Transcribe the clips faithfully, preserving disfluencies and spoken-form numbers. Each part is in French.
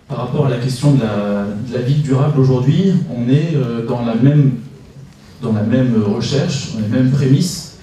par rapport à la question de la, de la ville durable aujourd'hui, on est euh, dans, la même, dans la même recherche, dans les mêmes prémices.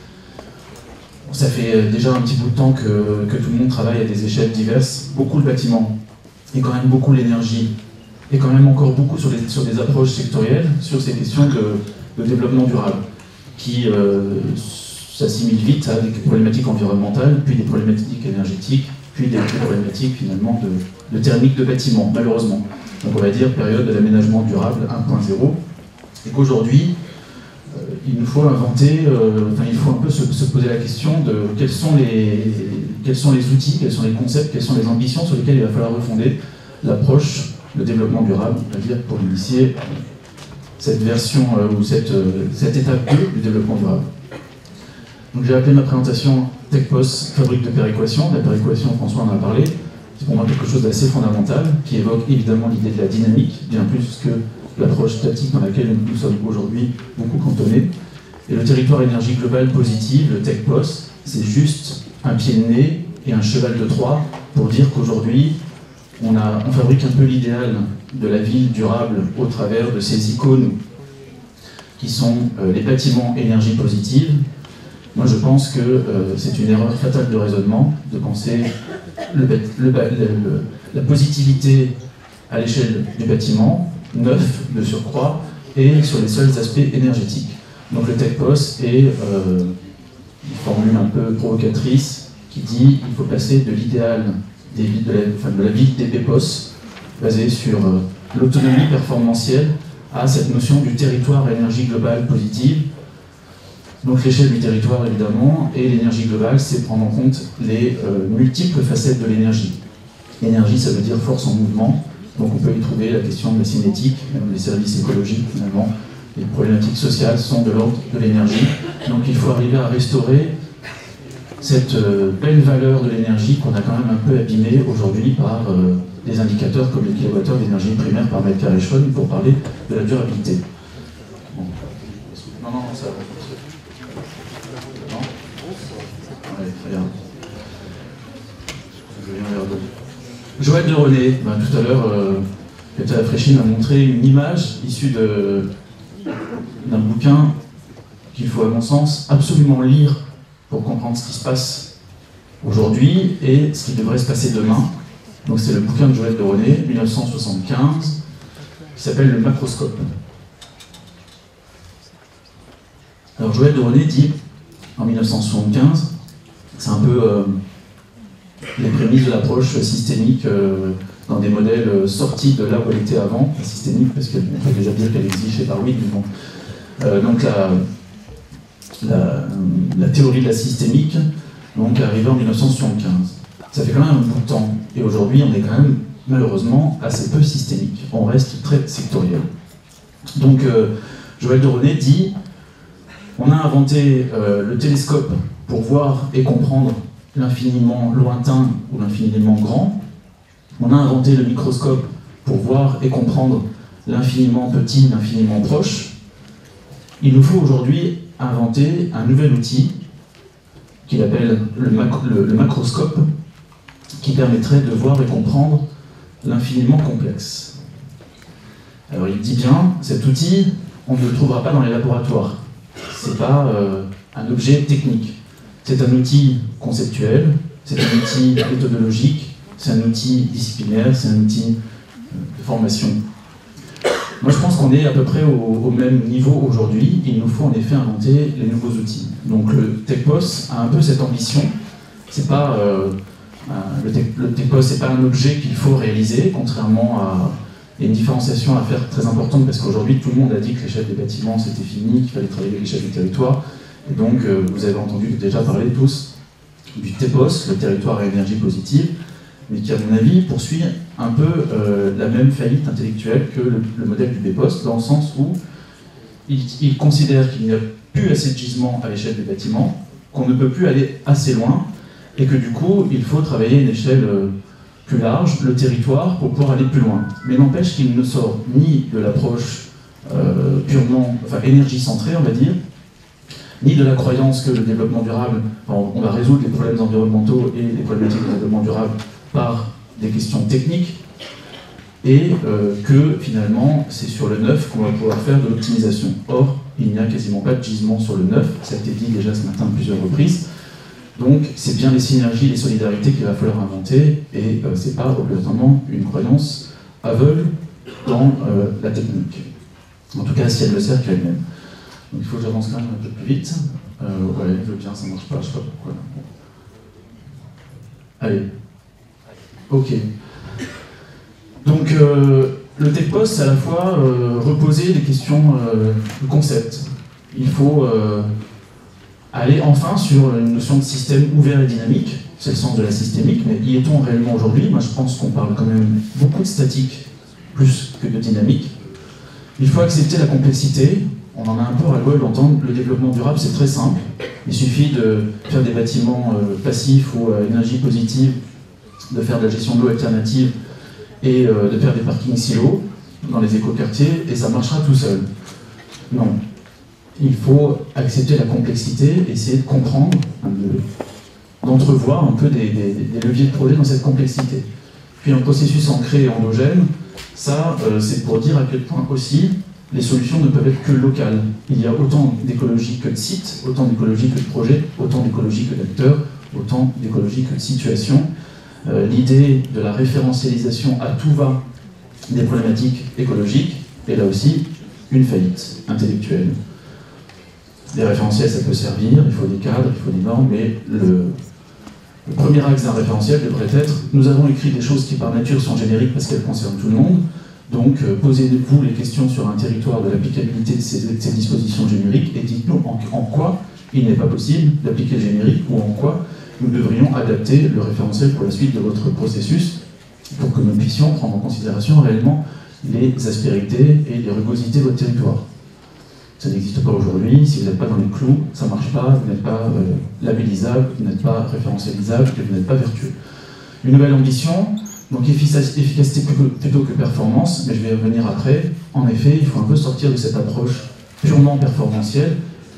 Ça fait déjà un petit bout de temps que, que tout le monde travaille à des échelles diverses, beaucoup le bâtiment, et quand même beaucoup l'énergie, et quand même encore beaucoup sur, les, sur des approches sectorielles, sur ces questions de, de développement durable, qui euh, s'assimilent vite à des problématiques environnementales, puis des problématiques énergétiques, puis des problématiques finalement de, de thermique de bâtiments, malheureusement. Donc on va dire période de l'aménagement durable un point zéro, et qu'aujourd'hui, euh, il nous faut inventer, euh, enfin il faut un peu se, se poser la question de quels sont, les, quels sont les outils, quels sont les concepts, quelles sont les ambitions sur lesquelles il va falloir refonder l'approche de développement durable, c'est-à-dire pour initier cette version euh, ou cette, euh, cette étape deux du développement durable. Donc j'ai appelé ma présentation TechPos, fabrique de péréquation. La péréquation, François en a parlé, c'est pour moi quelque chose d'assez fondamental, qui évoque évidemment l'idée de la dynamique, bien plus que l'approche statique dans laquelle nous sommes aujourd'hui beaucoup cantonnés. Et le territoire énergie globale positive, le TechPos, c'est juste un pied de nez et un cheval de Troie pour dire qu'aujourd'hui, on, a, on fabrique un peu l'idéal de la ville durable au travers de ces icônes qui sont euh, les bâtiments énergie positive. Moi, je pense que euh, c'est une erreur fatale de raisonnement de penser le, le, le, le, la positivité à l'échelle du bâtiment, neuf de surcroît, et sur les seuls aspects énergétiques. Donc le TechPos est euh, une formule un peu provocatrice qui dit qu'il faut passer de l'idéal de, la, enfin, de la ville des BPOS, basée sur euh, l'autonomie performantielle, à cette notion du territoire énergie globale positive. Donc l'échelle du territoire évidemment, et l'énergie globale, c'est prendre en compte les euh, multiples facettes de l'énergie. L'énergie, ça veut dire force en mouvement, donc on peut y trouver la question de la cinétique, même les services écologiques finalement, les problématiques sociales sont de l'ordre de l'énergie. Donc il faut arriver à restaurer cette euh, belle valeur de l'énergie qu'on a quand même un peu abîmée aujourd'hui par euh, des indicateurs comme les kilowattheures d'énergie primaire par mètre carré chaude pour parler de la durabilité. Bon. Non, non, ça va. Allez, regarde. Joël de René, ben, tout à l'heure, euh, Peter Afrechi m'a montré une image issue d'un bouquin qu'il faut, à mon sens, absolument lire pour comprendre ce qui se passe aujourd'hui et ce qui devrait se passer demain. Donc c'est le bouquin de Joël de René, mille neuf cent soixante-quinze, qui s'appelle Le Macroscope. Alors Joël de René dit, en mille neuf cent soixante-quinze, c'est un peu euh, les prémices de l'approche systémique euh, dans des modèles euh, sortis de là où elle était avant, la systémique, parce qu'on peut déjà dire qu'elle existe chez Darwin, mais bon. Euh, donc la, la, la théorie de la systémique, donc arrivée en mille neuf cent soixante-quinze. Ça fait quand même un bout de temps, et aujourd'hui on est quand même malheureusement assez peu systémique, on reste très sectoriel. Donc euh, Joël de René dit, on a inventé euh, le télescope pour voir et comprendre l'infiniment lointain ou l'infiniment grand. On a inventé le microscope pour voir et comprendre l'infiniment petit, l'infiniment proche. Il nous faut aujourd'hui inventer un nouvel outil qu'il appelle le, macro, le, le macroscope, qui permettrait de voir et comprendre l'infiniment complexe. Alors il dit bien, cet outil, on ne le trouvera pas dans les laboratoires. C'est pas euh, un objet technique. C'est un outil conceptuel, c'est un outil méthodologique, c'est un outil disciplinaire, c'est un outil de formation. Moi je pense qu'on est à peu près au, au même niveau aujourd'hui. Il nous faut en effet inventer les nouveaux outils. Donc le TechPos a un peu cette ambition. C'est pas, euh, le, tech, le TechPos c'est pas un objet qu'il faut réaliser, contrairement à... Il y a une différenciation à faire très importante parce qu'aujourd'hui tout le monde a dit que l'échelle des bâtiments c'était fini, qu'il fallait travailler l'échelle du territoire. Et donc euh, vous avez entendu déjà parler tous du TEPOS, le territoire à énergie positive, mais qui à mon avis poursuit un peu euh, la même faillite intellectuelle que le, le modèle du BPOS, dans le sens où il, il considère qu'il n'y a plus assez de gisements à l'échelle des bâtiments, qu'on ne peut plus aller assez loin, et que du coup il faut travailler à une échelle euh, plus large, le territoire, pour pouvoir aller plus loin. Mais n'empêche qu'il ne sort ni de l'approche euh, purement, enfin énergie-centrée, on va dire, ni de la croyance que le développement durable, enfin, on va résoudre les problèmes environnementaux et les problématiques de développement durable par des questions techniques, et euh, que finalement c'est sur le neuf qu'on va pouvoir faire de l'optimisation. Or, il n'y a quasiment pas de gisement sur le neuf, ça a été dit déjà ce matin à plusieurs reprises. Donc c'est bien les synergies, les solidarités qu'il va falloir inventer, et euh, c'est pas obligatoirement une croyance aveugle dans euh, la technique. En tout cas, si elle le sert qu'elle-même. Donc il faut que j'avance quand même un peu plus vite. Euh, ouais, je veux bien, ça marche pas, je sais pas pourquoi. Allez. Ok. Donc euh, le TechPost, c'est à la fois euh, reposer les questions euh, de concept. Il faut euh, aller enfin sur une notion de système ouvert et dynamique, c'est le sens de la systémique, mais y est-on réellement aujourd'hui? Moi je pense qu'on parle quand même beaucoup de statique plus que de dynamique. Il faut accepter la complexité, on en a un peu ras-le-bol d'entendre, le développement durable c'est très simple, il suffit de faire des bâtiments euh, passifs ou à euh, énergie positive, de faire de la gestion de l'eau alternative et euh, de faire des parkings silos dans les écoquartiers et ça marchera tout seul. Non. Il faut accepter la complexité, essayer de comprendre, d'entrevoir un peu des, des, des leviers de projet dans cette complexité. Puis un processus ancré et endogène, ça euh, c'est pour dire à quel point aussi les solutions ne peuvent être que locales. Il y a autant d'écologie que de sites, autant d'écologie que de projets, autant d'écologie que d'acteurs, autant d'écologie que de situations. Euh, L'idée de la référentialisation à tout va des problématiques écologiques est là aussi une faillite intellectuelle. Les référentiels, ça peut servir, il faut des cadres, il faut des normes, mais le, le premier axe d'un référentiel devrait être « Nous avons écrit des choses qui par nature sont génériques parce qu'elles concernent tout le monde, donc euh, posez-vous les questions sur un territoire de l'applicabilité de ces, de ces dispositions génériques et dites-nous en, en quoi il n'est pas possible d'appliquer le générique ou en quoi nous devrions adapter le référentiel pour la suite de votre processus pour que nous puissions prendre en considération réellement les aspérités et les rugosités de votre territoire. » Ça n'existe pas aujourd'hui, si vous n'êtes pas dans les clous, ça ne marche pas, vous n'êtes pas euh, labellisable, vous n'êtes pas référentialisable, et vous n'êtes pas vertueux. Une nouvelle ambition, donc efficacité plutôt que performance, mais je vais y revenir après. En effet, il faut un peu sortir de cette approche purement performantielle,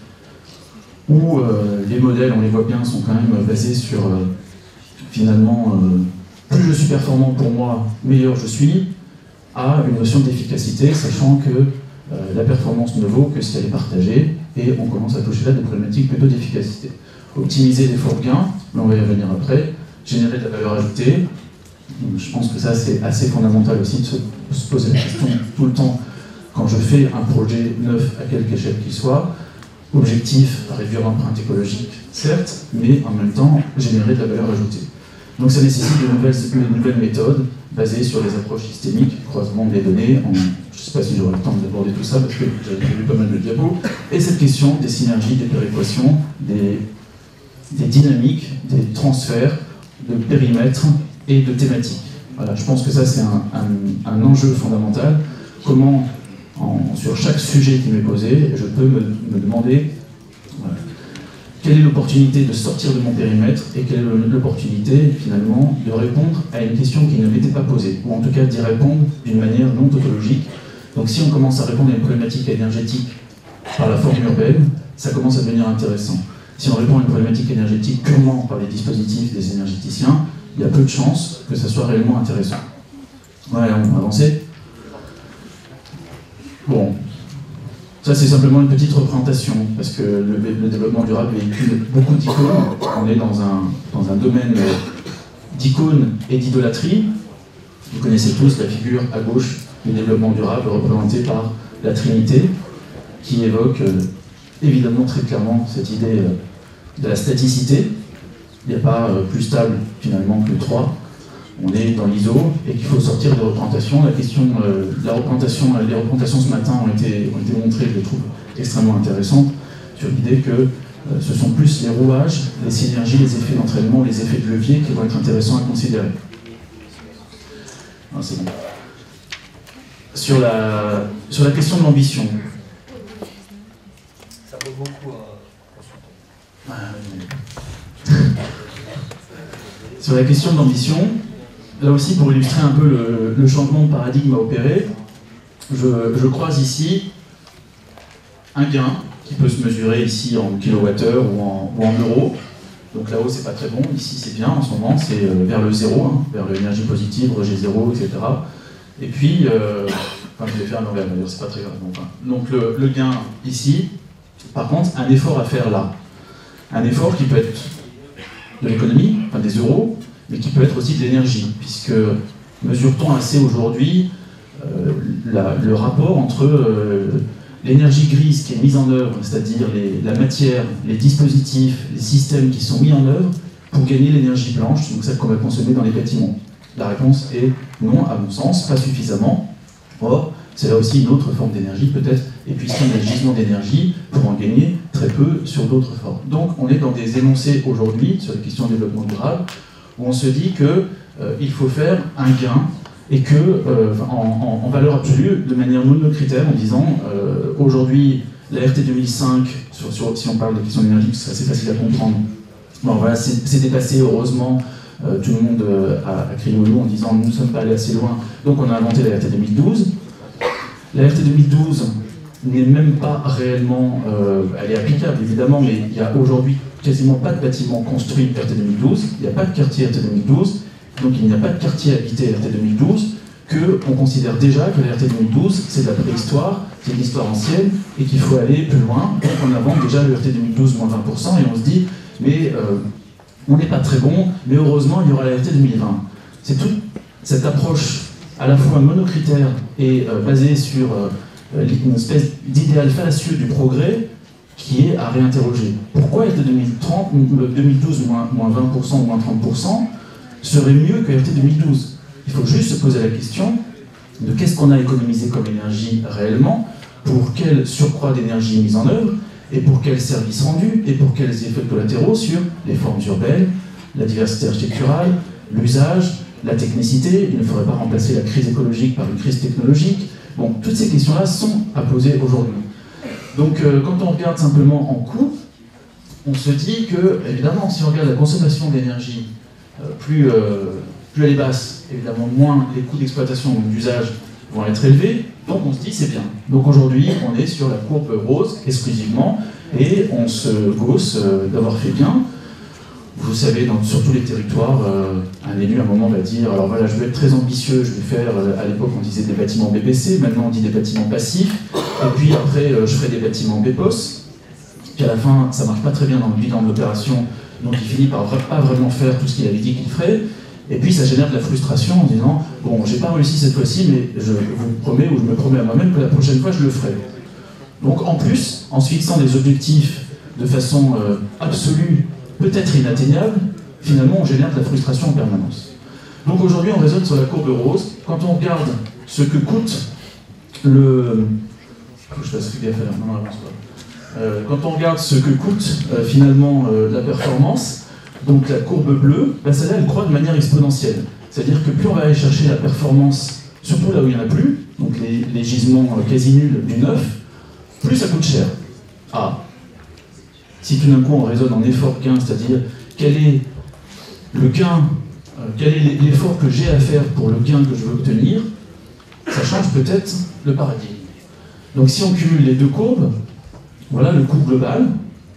où euh, les modèles, on les voit bien, sont quand même basés sur, euh, finalement, euh, plus je suis performant pour moi, meilleur je suis, à une notion d'efficacité, sachant que Euh, la performance ne vaut que si elle est partagée, et on commence à toucher là des problématiques plutôt d'efficacité. Optimiser les forts gains, mais on va y revenir après, générer de la valeur ajoutée, je pense que ça c'est assez fondamental aussi de se, de se poser la question tout le temps, quand je fais un projet neuf à quelque échelle qu'il soit, objectif, réduire l'empreinte écologique, certes, mais en même temps générer de la valeur ajoutée. Donc ça nécessite de nouvelles, de nouvelles méthodes basées sur les approches systémiques, croisement des données, en, je ne sais pas si j'aurai le temps d'aborder tout ça parce que j'avais prévu pas mal de diapos, et cette question des synergies, des péréquations, des, des dynamiques, des transferts de périmètres et de thématiques. Voilà, je pense que ça c'est un, un, un enjeu fondamental. Comment, en, sur chaque sujet qui m'est posé, je peux me, me demander voilà, quelle est l'opportunité de sortir de mon périmètre et quelle est l'opportunité, finalement, de répondre à une question qui ne m'était pas posée, ou en tout cas d'y répondre d'une manière non tautologique. Donc si on commence à répondre à une problématique énergétique par la forme urbaine, ça commence à devenir intéressant. Si on répond à une problématique énergétique purement par les dispositifs des énergéticiens, il y a peu de chances que ça soit réellement intéressant. Ouais, on va avancer. Bon. Ça, c'est simplement une petite représentation, parce que le, le développement durable véhicule beaucoup d'icônes. On est dans un, dans un domaine d'icônes et d'idolâtrie. Vous connaissez tous la figure à gauche du développement durable représentée par la Trinité, qui évoque euh, évidemment très clairement cette idée euh, de la staticité. Il n'y a pas euh, plus stable finalement que le trois. On est dans l'I S O et qu'il faut sortir de représentation. La question, euh, la représentation, les représentations ce matin ont été, ont été montrées, je les trouve extrêmement intéressantes, sur l'idée que euh, ce sont plus les rouages, les synergies, les effets d'entraînement, les effets de levier qui vont être intéressants à considérer. Ah, c'est bon. Sur la, sur la question de l'ambition. Ça vaut beaucoup à ah, oui. Sur la question de l'ambition, là aussi, pour illustrer un peu le, le changement de paradigme à opérer, je, je croise ici un gain qui peut se mesurer ici en kilowattheure ou en, ou en euros. Donc là-haut, c'est pas très bon. Ici, c'est bien en ce moment, c'est vers le zéro, hein, vers l'énergie positive, rejet zéro, et cetera. Et puis, euh, enfin, je vais faire un envers, d'ailleurs, c'est pas très grave. Enfin, donc le, le gain ici, par contre, un effort à faire là. Un effort qui peut être de l'économie, enfin des euros, mais qui peut être aussi de l'énergie, puisque mesure-t-on assez aujourd'hui euh, la, le rapport entre euh, l'énergie grise qui est mise en œuvre, c'est-à-dire la matière, les dispositifs, les systèmes qui sont mis en œuvre pour gagner l'énergie blanche, donc celle qu'on va consommer dans les bâtiments. La réponse est non, à mon sens, pas suffisamment. Or, c'est là aussi une autre forme d'énergie, peut-être épuisant des gisements d'énergie pour en gagner très peu sur d'autres formes. Donc, on est dans des énoncés aujourd'hui, sur la question du développement durable, où on se dit qu'il euh, faut faire un gain, et que, euh, en, en, en valeur absolue, de manière monocritère, en disant euh, aujourd'hui, la R T deux mille cinq, sur, sur, si on parle de question d'énergie, c'est assez facile à comprendre, bon, voilà, c'est dépassé, heureusement. Euh, tout le monde euh, a, a crié au loup en disant nous ne sommes pas allés assez loin, donc on a inventé la R T deux mille douze. La R T deux mille douze n'est même pas réellement, euh, elle est applicable évidemment, mais il n'y a aujourd'hui quasiment pas de bâtiment construit R T deux mille douze, il n'y a pas de quartier R T deux mille douze, donc il n'y a pas de quartier habité R T deux mille douze, qu'on considère déjà que la R T deux mille douze c'est de la préhistoire, c'est une histoire ancienne, et qu'il faut aller plus loin, donc on invente déjà le R T deux mille douze moins vingt pour cent, et on se dit, mais euh, on n'est pas très bon, mais heureusement il y aura la R T deux mille vingt. C'est toute cette approche à la fois monocritère et euh, basée sur euh, une espèce d'idéal fallacieux du progrès qui est à réinterroger. Pourquoi R T deux mille trente, deux mille douze moins, moins vingt pour cent ou moins trente pour cent serait mieux que R T deux mille douze? Il faut juste se poser la question de qu'est-ce qu'on a économisé comme énergie réellement, pour quel surcroît d'énergie mise en œuvre, et pour quels services rendus, et pour quels effets collatéraux sur les formes urbaines, la diversité architecturale, l'usage, la technicité. Il ne faudrait pas remplacer la crise écologique par une crise technologique. Bon, toutes ces questions-là sont à poser aujourd'hui. Donc, euh, quand on regarde simplement en coût, on se dit que, évidemment, si on regarde la consommation d'énergie, euh, plus, euh, plus elle est basse, évidemment, moins les coûts d'exploitation ou d'usage vont être élevés. Donc on se dit c'est bien. Donc aujourd'hui on est sur la courbe rose exclusivement et on se gausse euh, d'avoir fait bien. Vous savez, dans, sur tous les territoires, euh, un élu à un moment va dire alors voilà, je vais être très ambitieux, je vais faire, euh, à l'époque on disait des bâtiments B P C, maintenant on dit des bâtiments passifs, et puis après euh, je ferai des bâtiments B P O S, puis à la fin ça marche pas très bien dans le bilan de l'opération, donc il finit par pas vraiment faire tout ce qu'il avait dit qu'il ferait. Et puis ça génère de la frustration en disant bon, j'ai pas réussi cette fois-ci, mais je vous promets ou je me promets à moi-même que la prochaine fois je le ferai. Donc en plus, en se fixant des objectifs de façon euh, absolue, peut-être inatteignable, finalement on génère de la frustration en permanence. Donc aujourd'hui on raisonne sur la courbe rose. Quand on regarde ce que coûte le... Faut que je fasse gaffe à la... Non, non, avance pas. Euh, quand on regarde ce que coûte euh, finalement euh, la performance, donc la courbe bleue, bah celle-là elle croît de manière exponentielle. C'est-à-dire que plus on va aller chercher la performance, surtout là où il n'y en a plus, donc les, les gisements quasi nuls du neuf, plus ça coûte cher. Ah, si tout d'un coup on raisonne en effort gain, c'est-à-dire quel est le gain, euh, quel est l'effort que j'ai à faire pour le gain que je veux obtenir, ça change peut-être le paradigme. Donc si on cumule les deux courbes, voilà le coût global.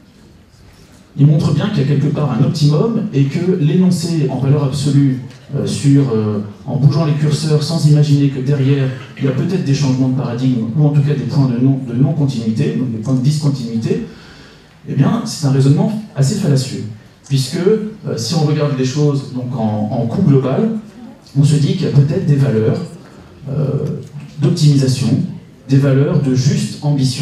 Il montre bien qu'il y a quelque part un optimum et que l'énoncé en valeur absolue euh, sur, euh, en bougeant les curseurs sans imaginer que derrière il y a peut-être des changements de paradigme ou en tout cas des points de non, de non-continuité, donc des points de discontinuité, eh bien c'est un raisonnement assez fallacieux. Puisque euh, si on regarde les choses donc, en, en coût global, on se dit qu'il y a peut-être des valeurs euh, d'optimisation, des valeurs de juste ambition.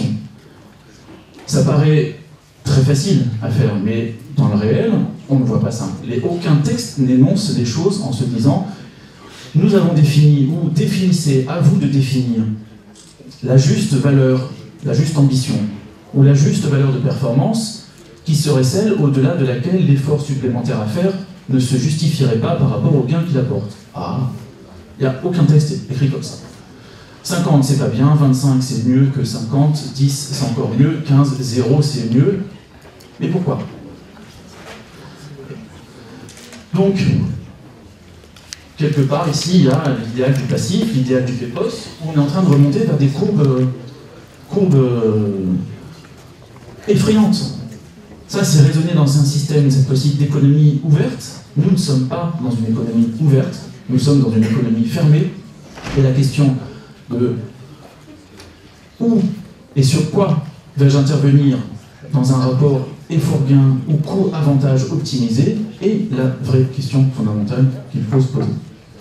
Ça paraît très facile à faire, mais dans le réel, on ne voit pas ça. Les, aucun texte n'énonce des choses en se disant nous avons défini, ou définissez, à vous de définir, la juste valeur, la juste ambition, ou la juste valeur de performance qui serait celle au-delà de laquelle l'effort supplémentaire à faire ne se justifierait pas par rapport au gain qu'il apporte. Ah, il n'y a aucun texte écrit comme ça. cinquante c'est pas bien, vingt-cinq c'est mieux que cinquante, dix c'est encore mieux, quinze, zéro c'est mieux. Mais pourquoi? Donc, quelque part ici, il y a l'idéal du passif, l'idéal du B P O S, où on est en train de remonter vers des courbes, courbes effrayantes. Ça, c'est raisonné dans un système, cette fois-ci, d'économie ouverte. Nous ne sommes pas dans une économie ouverte, nous sommes dans une économie fermée, Et la question de où et sur quoi vais-je intervenir dans un rapport effort-gain ou coût-avantage optimisé est la vraie question fondamentale qu'il faut se poser.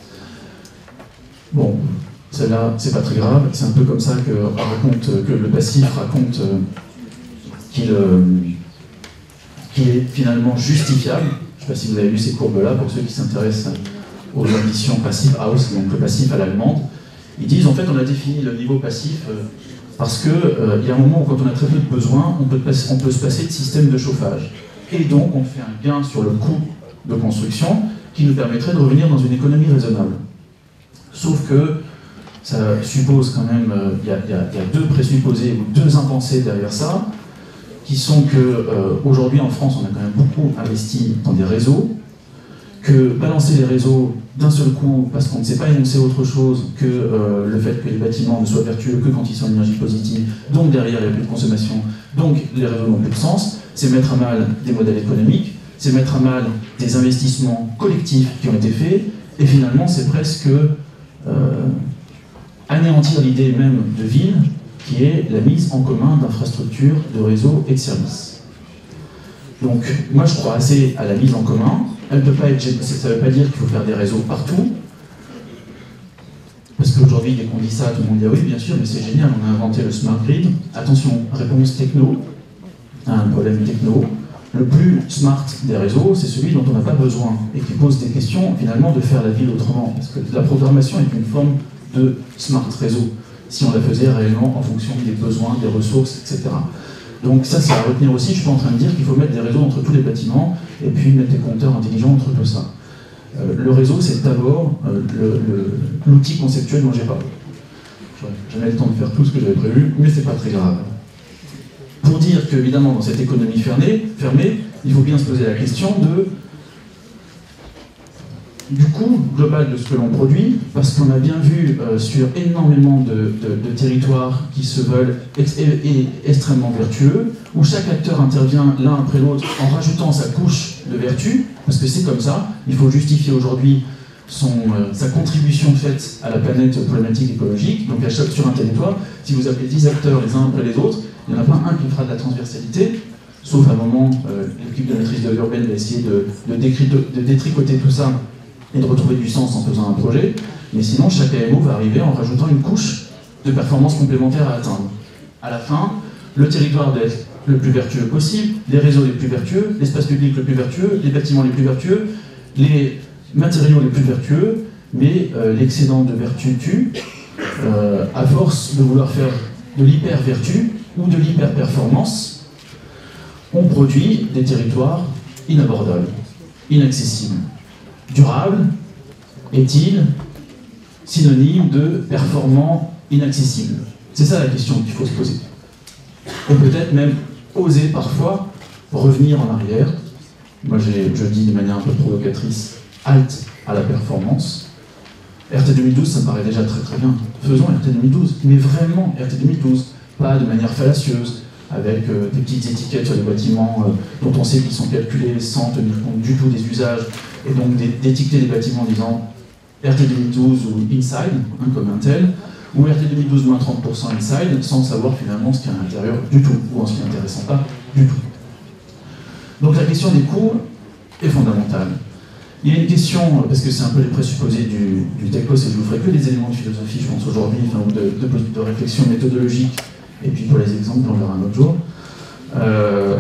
Bon, celle-là, c'est pas très grave, c'est un peu comme ça que, raconte, que le passif raconte euh, qu'il euh, qu'il est finalement justifiable. Je ne sais pas si vous avez vu ces courbes-là, pour ceux qui s'intéressent aux ambitions passive house, donc le passif à l'allemande. Ils disent, en fait, on a défini le niveau passif euh, parce qu'il euh, y a un moment où, quand on a très peu de besoins, on peut, on peut se passer de système de chauffage. Et donc, on fait un gain sur le coût de construction qui nous permettrait de revenir dans une économie raisonnable. Sauf que ça suppose quand même, il euh, y, y, y a deux présupposés ou deux impensés derrière ça, qui sont que euh, aujourd'hui en France, on a quand même beaucoup investi dans des réseaux, que balancer les réseaux d'un seul coup, parce qu'on ne sait pas énoncer autre chose que euh, le fait que les bâtiments ne soient vertueux que quand ils sont en énergie positive, donc derrière il n'y a plus de consommation, donc les réseaux n'ont plus de sens, c'est mettre à mal des modèles économiques, c'est mettre à mal des investissements collectifs qui ont été faits, et finalement c'est presque euh, anéantir l'idée même de ville, qui est la mise en commun d'infrastructures, de réseaux et de services. Donc, moi je crois assez à la mise en commun. Elle peut pas être, ça ne veut pas dire qu'il faut faire des réseaux partout, parce qu'aujourd'hui, dès qu'on dit ça, tout le monde dit ah oui, bien sûr, mais c'est génial, on a inventé le smart grid. Attention, réponse techno, un problème techno. Le plus smart des réseaux, c'est celui dont on n'a pas besoin et qui pose des questions finalement de faire la ville autrement, parce que la programmation est une forme de smart réseau, si on la faisait réellement en fonction des besoins, des ressources, et cetera. Donc ça, c'est à retenir aussi. Je ne suis pas en train de dire qu'il faut mettre des réseaux entre tous les bâtiments et puis mettre des compteurs intelligents entre tout ça. Euh, le réseau, c'est d'abord euh, l'outil conceptuel dont j'ai parlé. Je n'aurai jamais le temps de faire tout ce que j'avais prévu, mais c'est pas très grave. Pour dire qu'évidemment, dans cette économie fermée, fermée, il faut bien se poser la question de du coût global de ce que l'on produit, parce qu'on a bien vu euh, sur énormément de, de, de territoires qui se veulent ex et extrêmement vertueux, où chaque acteur intervient l'un après l'autre en rajoutant sa couche de vertu, parce que c'est comme ça, il faut justifier aujourd'hui son, euh, sa contribution faite à la planète problématique écologique. Donc à chaque, sur un territoire, si vous appelez dix acteurs les uns après les autres, il n'y en a pas un qui fera de la transversalité, sauf à un moment, euh, l'équipe de maîtrise de l'urbaine va essayer de, de, de détricoter tout ça et de retrouver du sens en faisant un projet, mais sinon chaque A M O va arriver en rajoutant une couche de performance complémentaire à atteindre. À la fin, le territoire doit être le plus vertueux possible, les réseaux les plus vertueux, l'espace public le plus vertueux, les bâtiments les plus vertueux, les matériaux les plus vertueux, mais euh, l'excédent de vertu tue, euh, à force de vouloir faire de l'hyper-vertu ou de l'hyper-performance, on produit des territoires inabordables, inaccessibles. Durable est-il synonyme de performant inaccessible? C'est ça la question qu'il faut se poser. Et peut-être même oser parfois revenir en arrière. Moi je dis de manière un peu provocatrice, halte à la performance. R T deux mille douze, ça me paraît déjà très très bien. Faisons R T deux mille douze, mais vraiment R T deux mille douze, pas de manière fallacieuse, avec euh, des petites étiquettes sur les bâtiments euh, dont on sait qu'ils sont calculés sans tenir compte du tout des usages, et donc d'étiqueter les bâtiments en disant R T deux mille douze ou Inside, hein, comme un tel, ou R T deux mille douze moins trente pour cent Inside, sans savoir finalement ce qu'il y a à l'intérieur du tout, ou en ce qui est intéressant pas du tout. Donc la question des coûts est fondamentale. Il y a une question, parce que c'est un peu les présupposés du, du techos, et je vous ferai que des éléments de philosophie, je pense, aujourd'hui, enfin, ou de, de, de réflexion méthodologique, et puis pour les exemples, on verra un autre jour. Euh,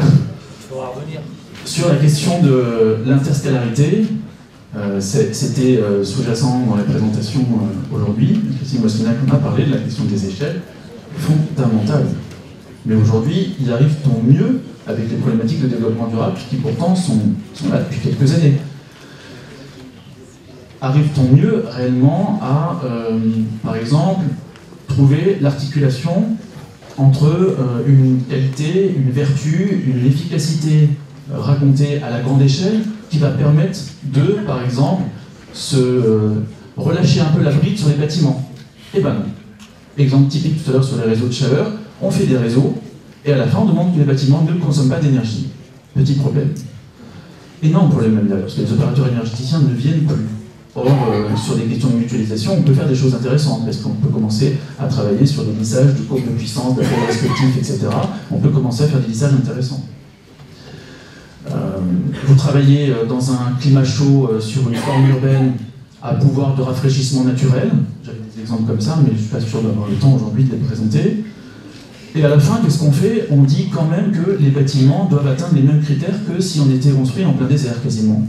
sur la question de l'interscalarité, euh, c'était euh, sous-jacent dans les présentations euh, aujourd'hui. Christine Mossenac en a parlé de la question des échelles fondamentales. Mais aujourd'hui, il arrive tant mieux avec les problématiques de développement durable qui pourtant sont, sont là depuis quelques années. Arrive-t-on mieux réellement à, euh, par exemple, trouver l'articulation entre euh, une qualité, une vertu, une efficacité euh, racontée à la grande échelle qui va permettre de, par exemple, se euh, relâcher un peu la bride sur les bâtiments? Eh ben non. Exemple typique tout à l'heure sur les réseaux de chaleur, on fait des réseaux et à la fin on demande que les bâtiments ne consomment pas d'énergie. Petit problème. Énorme problème même d'ailleurs, parce que les opérateurs énergéticiens ne viennent plus. Or, euh, sur des questions de mutualisation, on peut faire des choses intéressantes, parce qu'on peut commencer à travailler sur des lissages de courbes de puissance, d'appels respectifs, et cetera. On peut commencer à faire des lissages intéressants. Euh, vous travaillez dans un climat chaud euh, sur une forme urbaine à pouvoir de rafraîchissement naturel. J'avais des exemples comme ça, mais je ne suis pas sûr d'avoir le temps aujourd'hui de les présenter. Et à la fin, qu'est-ce qu'on fait? On dit quand même que les bâtiments doivent atteindre les mêmes critères que si on était construit en plein désert, quasiment.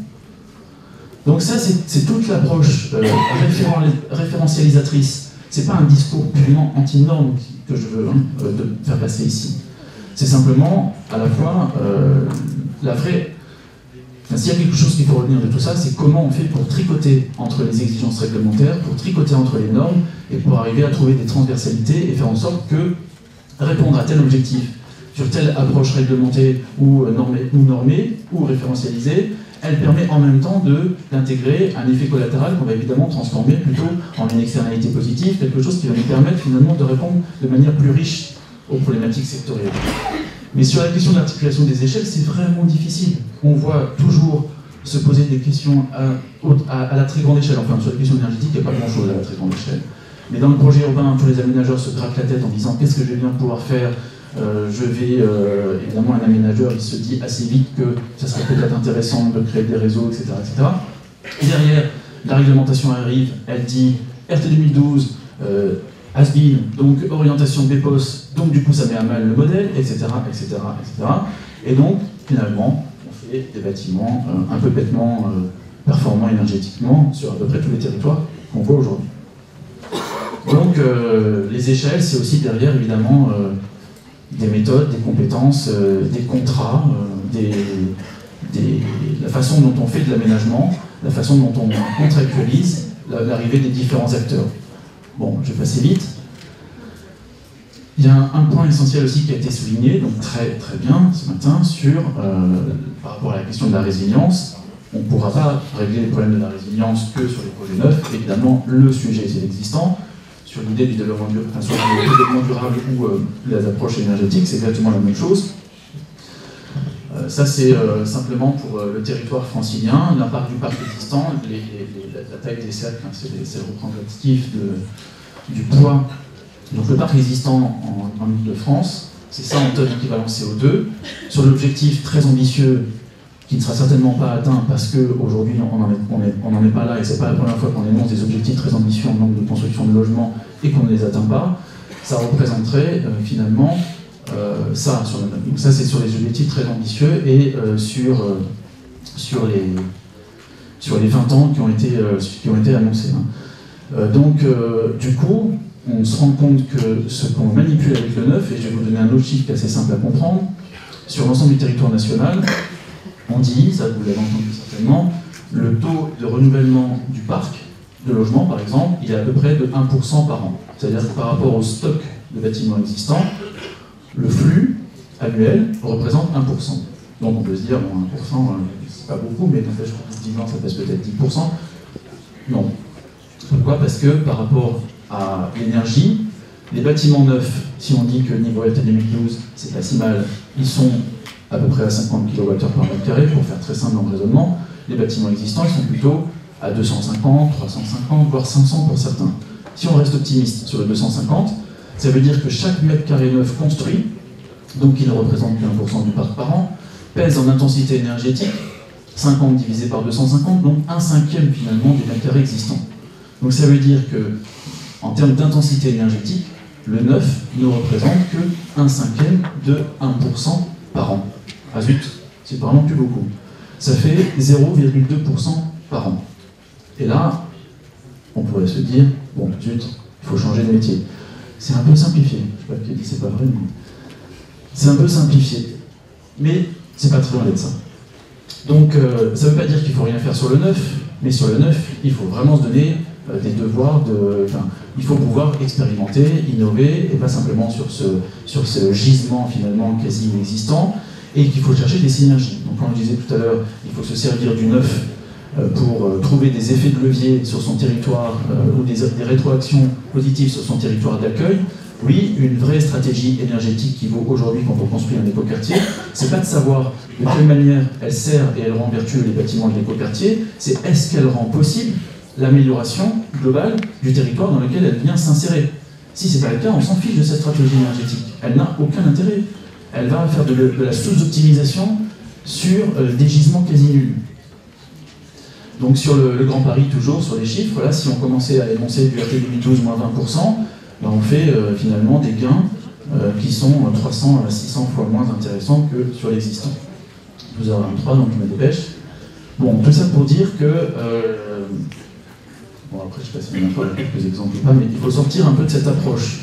Donc ça, c'est toute l'approche euh, référen référentialisatrice. C'est pas un discours purement anti-norme que je veux hein, euh, de faire passer ici. C'est simplement, à la fois, euh, la vraie... Enfin, s'il y a quelque chose qu'il faut retenir de tout ça, c'est comment on fait pour tricoter entre les exigences réglementaires, pour tricoter entre les normes, et pour arriver à trouver des transversalités et faire en sorte que répondre à tel objectif, sur telle approche réglementée ou normée, ou, normée, ou référentialisée, elle permet en même temps d'intégrer un effet collatéral qu'on va évidemment transformer plutôt en une externalité positive, quelque chose qui va nous permettre finalement de répondre de manière plus riche aux problématiques sectorielles. Mais sur la question de l'articulation des échelles, c'est vraiment difficile. On voit toujours se poser des questions à, à, à la très grande échelle. Enfin, sur la question énergétique, il n'y a pas grand-chose à la très grande échelle. Mais dans le projet urbain, tous les aménageurs se grattent la tête en disant qu'est-ce que je vais bien pouvoir faire. Euh, je vais, euh, évidemment, un aménageur, il se dit assez vite que ça serait peut-être intéressant de créer des réseaux, et cetera, et cetera. Et derrière, la réglementation arrive, elle dit R T deux mille douze, euh, has been, donc orientation B P O S, donc du coup ça met à mal le modèle, et cetera, et cetera, et cetera. Et donc, finalement, on fait des bâtiments euh, un peu bêtement euh, performants énergétiquement sur à peu près tous les territoires qu'on voit aujourd'hui. Donc, euh, les échelles, c'est aussi derrière, évidemment, euh, des méthodes, des compétences, euh, des contrats, euh, des, des, la façon dont on fait de l'aménagement, la façon dont on contractualise l'arrivée des différents acteurs. Bon, je vais passer vite. Il y a un, un point essentiel aussi qui a été souligné, donc très très bien ce matin, sur, euh, par rapport à la question de la résilience. On ne pourra pas régler les problèmes de la résilience que sur les projets neufs. Évidemment, le sujet, c'est l'existant. Sur l'idée du développement durable, enfin, sur le développement durable ou euh, les approches énergétiques, c'est exactement la même chose. Euh, ça, c'est euh, simplement pour euh, le territoire francilien, l'impact du parc existant, les, les, les, la, la taille des cercles, hein, c'est le représentatif de, du poids. Donc le parc existant en, en Île-de-France, c'est ça en tonnes équivalent C O deux. Sur l'objectif très ambitieux, qui ne sera certainement pas atteint parce qu'aujourd'hui on n'en est, est pas là et c'est pas la première fois qu'on énonce des objectifs très ambitieux en nombre de construction de logements et qu'on ne les atteint pas, ça représenterait euh, finalement euh, ça. Sur le, donc ça c'est sur les objectifs très ambitieux et euh, sur, euh, sur, les, sur les vingt ans qui ont été, euh, qui ont été annoncés. Hein. Euh, donc euh, du coup, on se rend compte que ce qu'on manipule avec le neuf, et je vais vous donner un autre chiffre qui est assez simple à comprendre, sur l'ensemble du territoire national, on dit, ça vous l'avez entendu certainement, le taux de renouvellement du parc de logements, par exemple, il est à peu près de un pour cent par an. C'est-à-dire que par rapport au stock de bâtiments existants, le flux annuel représente un pour cent. Donc on peut se dire, bon, un pour cent, c'est pas beaucoup, mais n'empêche que dix ans, ça passe peut-être dix pour cent. Non. Pourquoi? Parce que par rapport à l'énergie, les bâtiments neufs, si on dit que niveau R T deux mille douze, c'est pas si mal, ils sont à peu près à cinquante kilowattheures par mètre carré, pour faire très simple dans le raisonnement. Les bâtiments existants, ils sont plutôt à deux cent cinquante, trois cent cinquante, voire cinq cents pour certains. Si on reste optimiste sur le deux cent cinquante, ça veut dire que chaque mètre carré neuf construit, donc qui ne représente qu'un pour cent du parc par an, pèse en intensité énergétique, cinquante divisé par deux cent cinquante, donc un cinquième finalement du mètre carré existant. Donc ça veut dire que, en termes d'intensité énergétique, le neuf ne représente que un cinquième de un pour cent par an. Ah zut, c'est vraiment plus beaucoup. Ça fait zéro virgule deux pour cent par an. Et là, on pourrait se dire, bon, zut, il faut changer de métier. C'est un peu simplifié. Je ne sais pas qui dit c'est pas vrai, mais c'est un peu simplifié. Mais c'est pas très loin d'être ça. Donc, euh, ça ne veut pas dire qu'il ne faut rien faire sur le neuf, mais sur le neuf, il faut vraiment se donner euh, des devoirs de... Enfin, il faut pouvoir expérimenter, innover, et pas simplement sur ce, sur ce gisement finalement quasi inexistant, et qu'il faut chercher des synergies. Donc, comme je disais tout à l'heure, il faut se servir du neuf euh, pour euh, trouver des effets de levier sur son territoire, euh, ou des, des rétroactions positives sur son territoire d'accueil. Oui, une vraie stratégie énergétique qui vaut aujourd'hui quand on construit un écoquartier, c'est pas de savoir de quelle manière elle sert et elle rend vertueux les bâtiments de l'écoquartier, c'est est-ce qu'elle rend possible l'amélioration globale du territoire dans lequel elle vient s'insérer. Si ce n'est pas le cas, on s'en fiche de cette stratégie énergétique. Elle n'a aucun intérêt. Elle va faire de, de la sous-optimisation sur euh, des gisements quasi nuls. Donc sur le, le Grand Paris, toujours sur les chiffres, là, si on commençait à énoncer du R T deux mille douze moins vingt pour cent, ben on fait euh, finalement des gains euh, qui sont trois cents à six cents fois moins intéressants que sur l'existant. douze heures vingt-trois, donc je me dépêche. Bon, tout ça pour dire que... Euh, bon, après, je ne sais pas si on a quelques exemples ou pas, mais il faut sortir un peu de cette approche.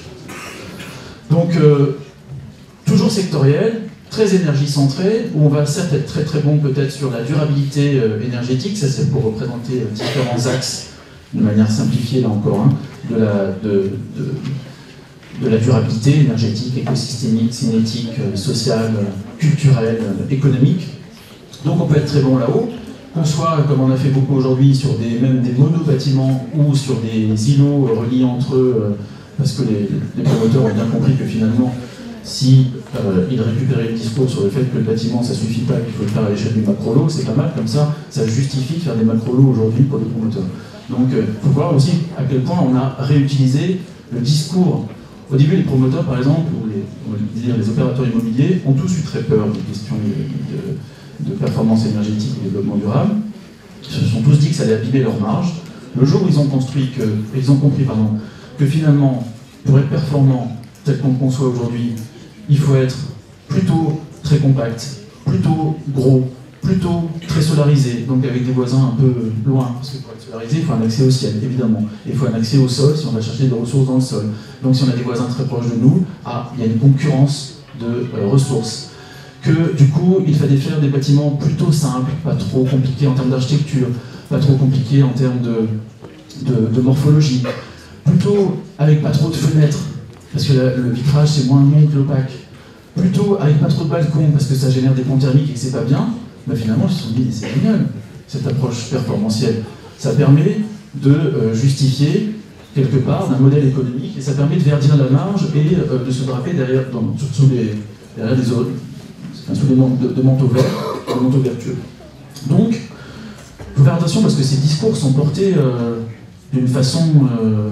Donc, euh, toujours sectoriel, très énergie-centré, où on va certes être très très bon peut-être sur la durabilité euh, énergétique, ça c'est pour représenter euh, différents axes, de manière simplifiée là encore, hein, de, la, de, de, de la durabilité énergétique, écosystémique, cinétique, euh, sociale, euh, culturelle, euh, économique. Donc on peut être très bon là-haut, qu'on soit, comme on a fait beaucoup aujourd'hui, sur des, même des monobâtiments ou sur des îlots euh, reliés entre eux, euh, parce que les, les promoteurs ont bien compris que finalement, si euh, ils récupéraient le discours sur le fait que le bâtiment ça suffit pas, qu'il faut le faire à l'échelle du macro-lot, c'est pas mal, comme ça, ça justifie de faire des macro-lots aujourd'hui pour les promoteurs. Donc il euh, faut voir aussi à quel point on a réutilisé le discours. Au début, les promoteurs, par exemple, ou les, on va dire, les opérateurs immobiliers, ont tous eu très peur des questions de, de, de performance énergétique et de développement durable. Ils se sont tous dit que ça allait abîmer leur marge. Le jour où ils ont construit que, ils ont compris pardon, que finalement, pour être performant tel qu'on le conçoit aujourd'hui, il faut être plutôt très compact, plutôt gros, plutôt très solarisé, donc avec des voisins un peu loin, parce que pour être solarisé, il faut un accès au ciel, évidemment. Et il faut un accès au sol si on va chercher des ressources dans le sol. Donc si on a des voisins très proches de nous, ah, il y a une concurrence de euh, ressources. Que du coup, il fallait faire des bâtiments plutôt simples, pas trop compliqués en termes d'architecture, pas trop compliqués en termes de, de, de morphologie, plutôt avec pas trop de fenêtres, parce que la, le vitrage c'est moins long que l'opaque, plutôt avec pas trop de balcons, parce que ça génère des ponts thermiques et que c'est pas bien. Mais finalement, ils se sont dit, c'est génial, cette approche performantielle. Ça permet de euh, justifier, quelque part, d'un modèle économique, et ça permet de verdir la marge et euh, de se draper derrière, dans, sous, les, derrière des, enfin, sous des de, de manteaux verts, de manteaux vertueux. Donc, il faut faire attention parce que ces discours sont portés euh, d'une façon euh,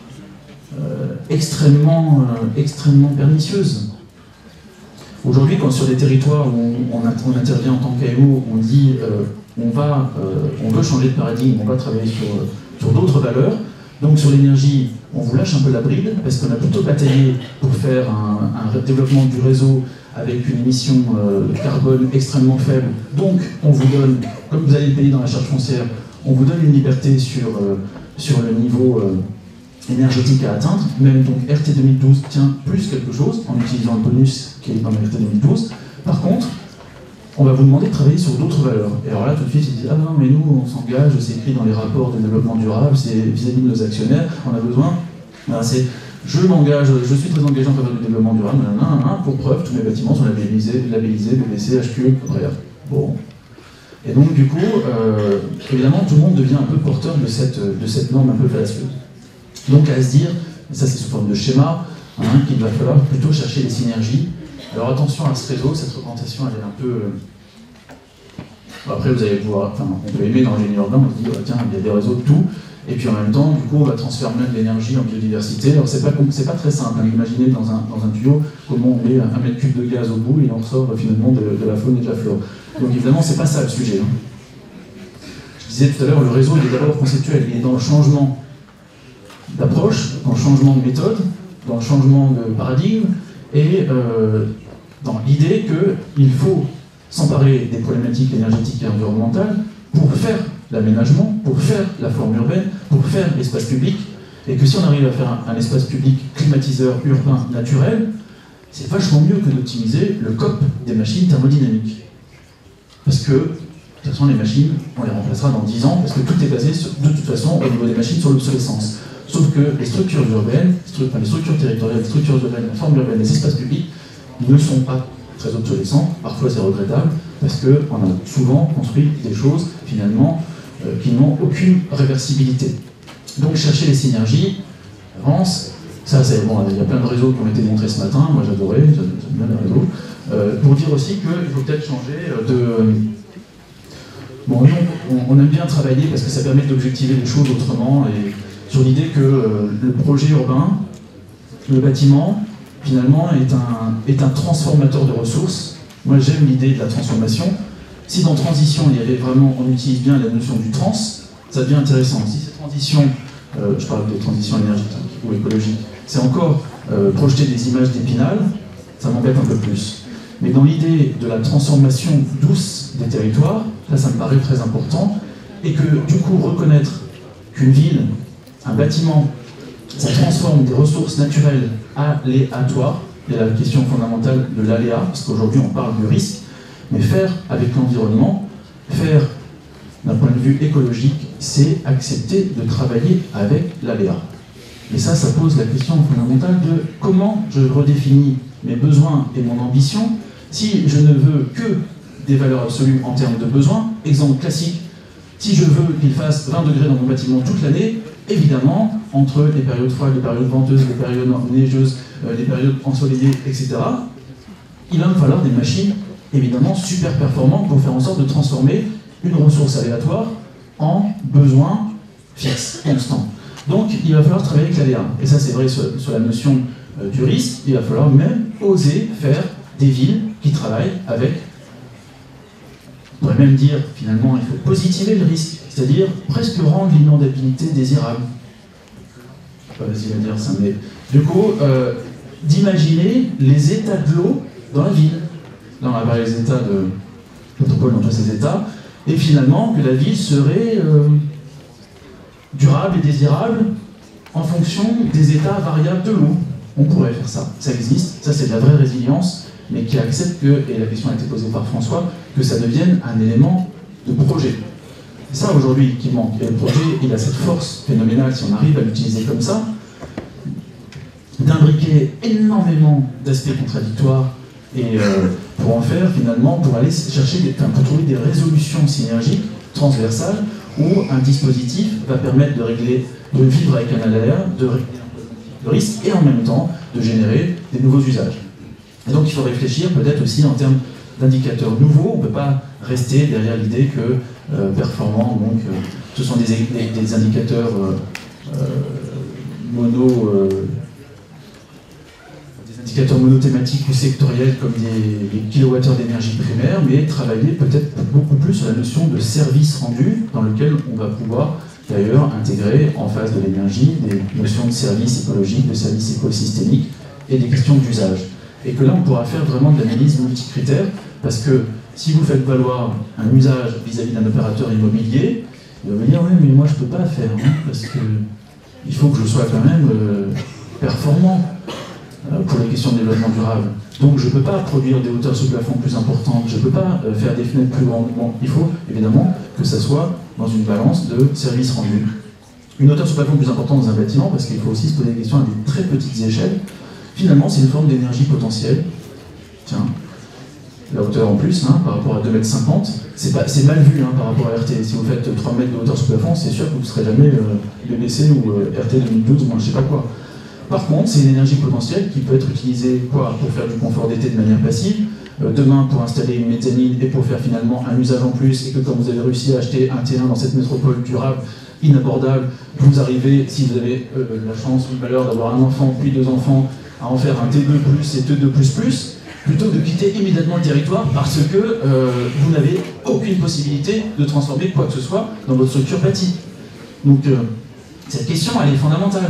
euh, extrêmement, euh, extrêmement pernicieuse. Aujourd'hui, quand sur des territoires où on, on, on intervient en tant qu'A M O, on dit euh, on, va, euh, on veut changer de paradigme, on va travailler sur, sur d'autres valeurs. Donc sur l'énergie, on vous lâche un peu la bride, parce qu'on a plutôt bataillé pour faire un, un développement du réseau avec une émission euh, de carbone extrêmement faible. Donc on vous donne, comme vous allez le payer dans la charge foncière, on vous donne une liberté sur, euh, sur le niveau euh, énergétique à atteindre. Même donc R T deux mille douze tient plus quelque chose en utilisant le bonus qui est dans le R T deux mille douze. Par contre, on va vous demander de travailler sur d'autres valeurs. Et alors là, tout de suite, ils disent « Ah non, mais nous, on s'engage, c'est écrit dans les rapports de développement durable, c'est vis-à-vis de nos actionnaires, on a besoin... » C'est « Je m'engage, je suis très engagé en faveur du développement durable, nan, nan, nan, pour preuve, tous mes bâtiments sont labellisés, labellisés B B C, H Q E, bref. » Bon. Et donc, du coup, euh, évidemment, tout le monde devient un peu porteur de cette, de cette norme un peu fallacieuse. Donc, à se dire, et ça c'est sous forme de schéma, hein, qu'il va falloir plutôt chercher les synergies. Alors attention à ce réseau, cette représentation elle est un peu... Bon, après vous allez pouvoir, enfin, on peut aimer dans le génie urbain, on se dit, oh, tiens, il y a des réseaux de tout, et puis en même temps, du coup, on va transférer même de l'énergie en biodiversité. Alors c'est pas, c'est pas très simple, hein. Imaginez dans un, dans un tuyau comment on met un mètre cube de gaz au bout et on sort finalement de, de la faune et de la flore. Donc évidemment, c'est pas ça le sujet. Hein. Je disais tout à l'heure, le réseau il est d'abord conceptuel, il est dans le changement d'approche, dans le changement de méthode, dans le changement de paradigme, et euh, dans l'idée qu'il faut s'emparer des problématiques énergétiques et environnementales pour faire l'aménagement, pour faire la forme urbaine, pour faire l'espace public, et que si on arrive à faire un, un espace public climatiseur, urbain, naturel, c'est vachement mieux que d'optimiser le C O P des machines thermodynamiques. Parce que, de toute façon, les machines, on les remplacera dans dix ans, parce que tout est basé, sur, de toute façon, au niveau des machines, sur l'obsolescence. Sauf que les structures urbaines, enfin, les structures territoriales, les structures urbaines, la forme urbaine, les espaces publics ne sont pas très obsolescents. Parfois c'est regrettable parce qu'on a souvent construit des choses finalement euh, qui n'ont aucune réversibilité. Donc chercher les synergies, avance, ça c'est bon, il y a plein de réseaux qui ont été montrés ce matin, moi j'adorais, j'aime bien les réseaux, euh, pour dire aussi qu'il faut peut-être changer de, Bon, nous, on, on aime bien travailler parce que ça permet d'objectiver les choses autrement, et sur l'idée que euh, le projet urbain, le bâtiment, finalement, est un, est un transformateur de ressources. Moi, j'aime l'idée de la transformation. Si dans transition, il y avait vraiment, on utilise bien la notion du trans, ça devient intéressant. Si cette transition, euh, je parle de transition énergétique ou écologique, c'est encore euh, projeter des images d'Épinal, ça m'embête un peu plus. Mais dans l'idée de la transformation douce des territoires, là, ça me paraît très important, et que, du coup, reconnaître qu'une ville, un bâtiment, ça transforme des ressources naturelles aléatoires. Il y a la question fondamentale de l'aléa, parce qu'aujourd'hui on parle du risque, mais faire avec l'environnement, faire d'un point de vue écologique, c'est accepter de travailler avec l'aléa. Et ça, ça pose la question fondamentale de comment je redéfinis mes besoins et mon ambition si je ne veux que des valeurs absolues en termes de besoins. Exemple classique, si je veux qu'il fasse vingt degrés dans mon bâtiment toute l'année, évidemment, entre les périodes froides, les périodes venteuses, les périodes neigeuses, euh, les périodes ensoleillées, et cetera, il va me falloir des machines, évidemment, super performantes pour faire en sorte de transformer une ressource aléatoire en besoin fixe, constant. Donc, il va falloir travailler avec l'aléa. Et ça, c'est vrai sur, sur la notion euh, du risque. Il va falloir même oser faire des villes qui travaillent avec... On pourrait même dire, finalement, il faut positiver le risque, c'est-à-dire presque rendre l'inondabilité désirable. Je ne sais pas si je vais dire ça, mais du coup, euh, d'imaginer les états de l'eau dans la ville. Là, on va parler des états de métropole dans tous ces états, et finalement, que la ville serait euh, durable et désirable en fonction des états variables de l'eau. On pourrait faire ça, ça existe, ça c'est de la vraie résilience, mais qui accepte que, et la question a été posée par François, que ça devienne un élément de projet. C'est ça aujourd'hui qui manque. Et le projet, il a cette force phénoménale, si on arrive à l'utiliser comme ça, d'imbriquer énormément d'aspects contradictoires et euh, pour en faire finalement, pour aller chercher, des, enfin, pour trouver des résolutions synergiques, transversales, où un dispositif va permettre de régler, de vivre avec un aléa, de régler le risque et en même temps de générer des nouveaux usages. Et donc il faut réfléchir peut-être aussi en termes d'indicateurs nouveaux. On ne peut pas rester derrière l'idée que euh, performants, donc euh, ce sont des, des, des indicateurs euh, euh, mono, euh, des indicateurs monothématiques ou sectoriels comme des, des kilowattheures d'énergie primaire, mais travailler peut-être beaucoup plus sur la notion de service rendu, dans lequel on va pouvoir d'ailleurs intégrer en face de l'énergie des notions de service écologique, de service écosystémique et des questions d'usage. Et que là, on pourra faire vraiment de l'analyse multicritère, parce que si vous faites valoir un usage vis-à-vis d'un opérateur immobilier, il va me dire « oui, mais moi je ne peux pas faire, hein, parce qu'il faut que je sois quand même euh, performant euh, pour les questions de développement durable. Donc je ne peux pas produire des hauteurs sous plafond plus importantes, je ne peux pas euh, faire des fenêtres plus grandes. Bon, il faut évidemment que ça soit dans une balance de service rendu. Une hauteur sous plafond plus importante dans un bâtiment, parce qu'il faut aussi se poser des questions à des très petites échelles. Finalement, c'est une forme d'énergie potentielle. Tiens, la hauteur en plus, hein, par rapport à deux mètres cinquante, c'est mal vu hein, par rapport à R T. Si vous faites trois mètres de hauteur sous plafond, c'est sûr que vous ne serez jamais euh, B B C ou euh, R T deux mille douze ou moi je ne sais pas quoi. Par contre, c'est une énergie potentielle qui peut être utilisée quoi, pour faire du confort d'été de manière passive, euh, demain pour installer une méthanine et pour faire finalement un usage en plus, et que quand vous avez réussi à acheter un T un dans cette métropole durable, inabordable, vous arrivez, si vous avez euh, la chance ou le malheur d'avoir un enfant, puis deux enfants, à en faire un T deux plus et T deux plus plus, plutôt que de quitter immédiatement le territoire parce que euh, vous n'avez aucune possibilité de transformer quoi que ce soit dans votre structure bâtie. Donc euh, cette question, elle est fondamentale.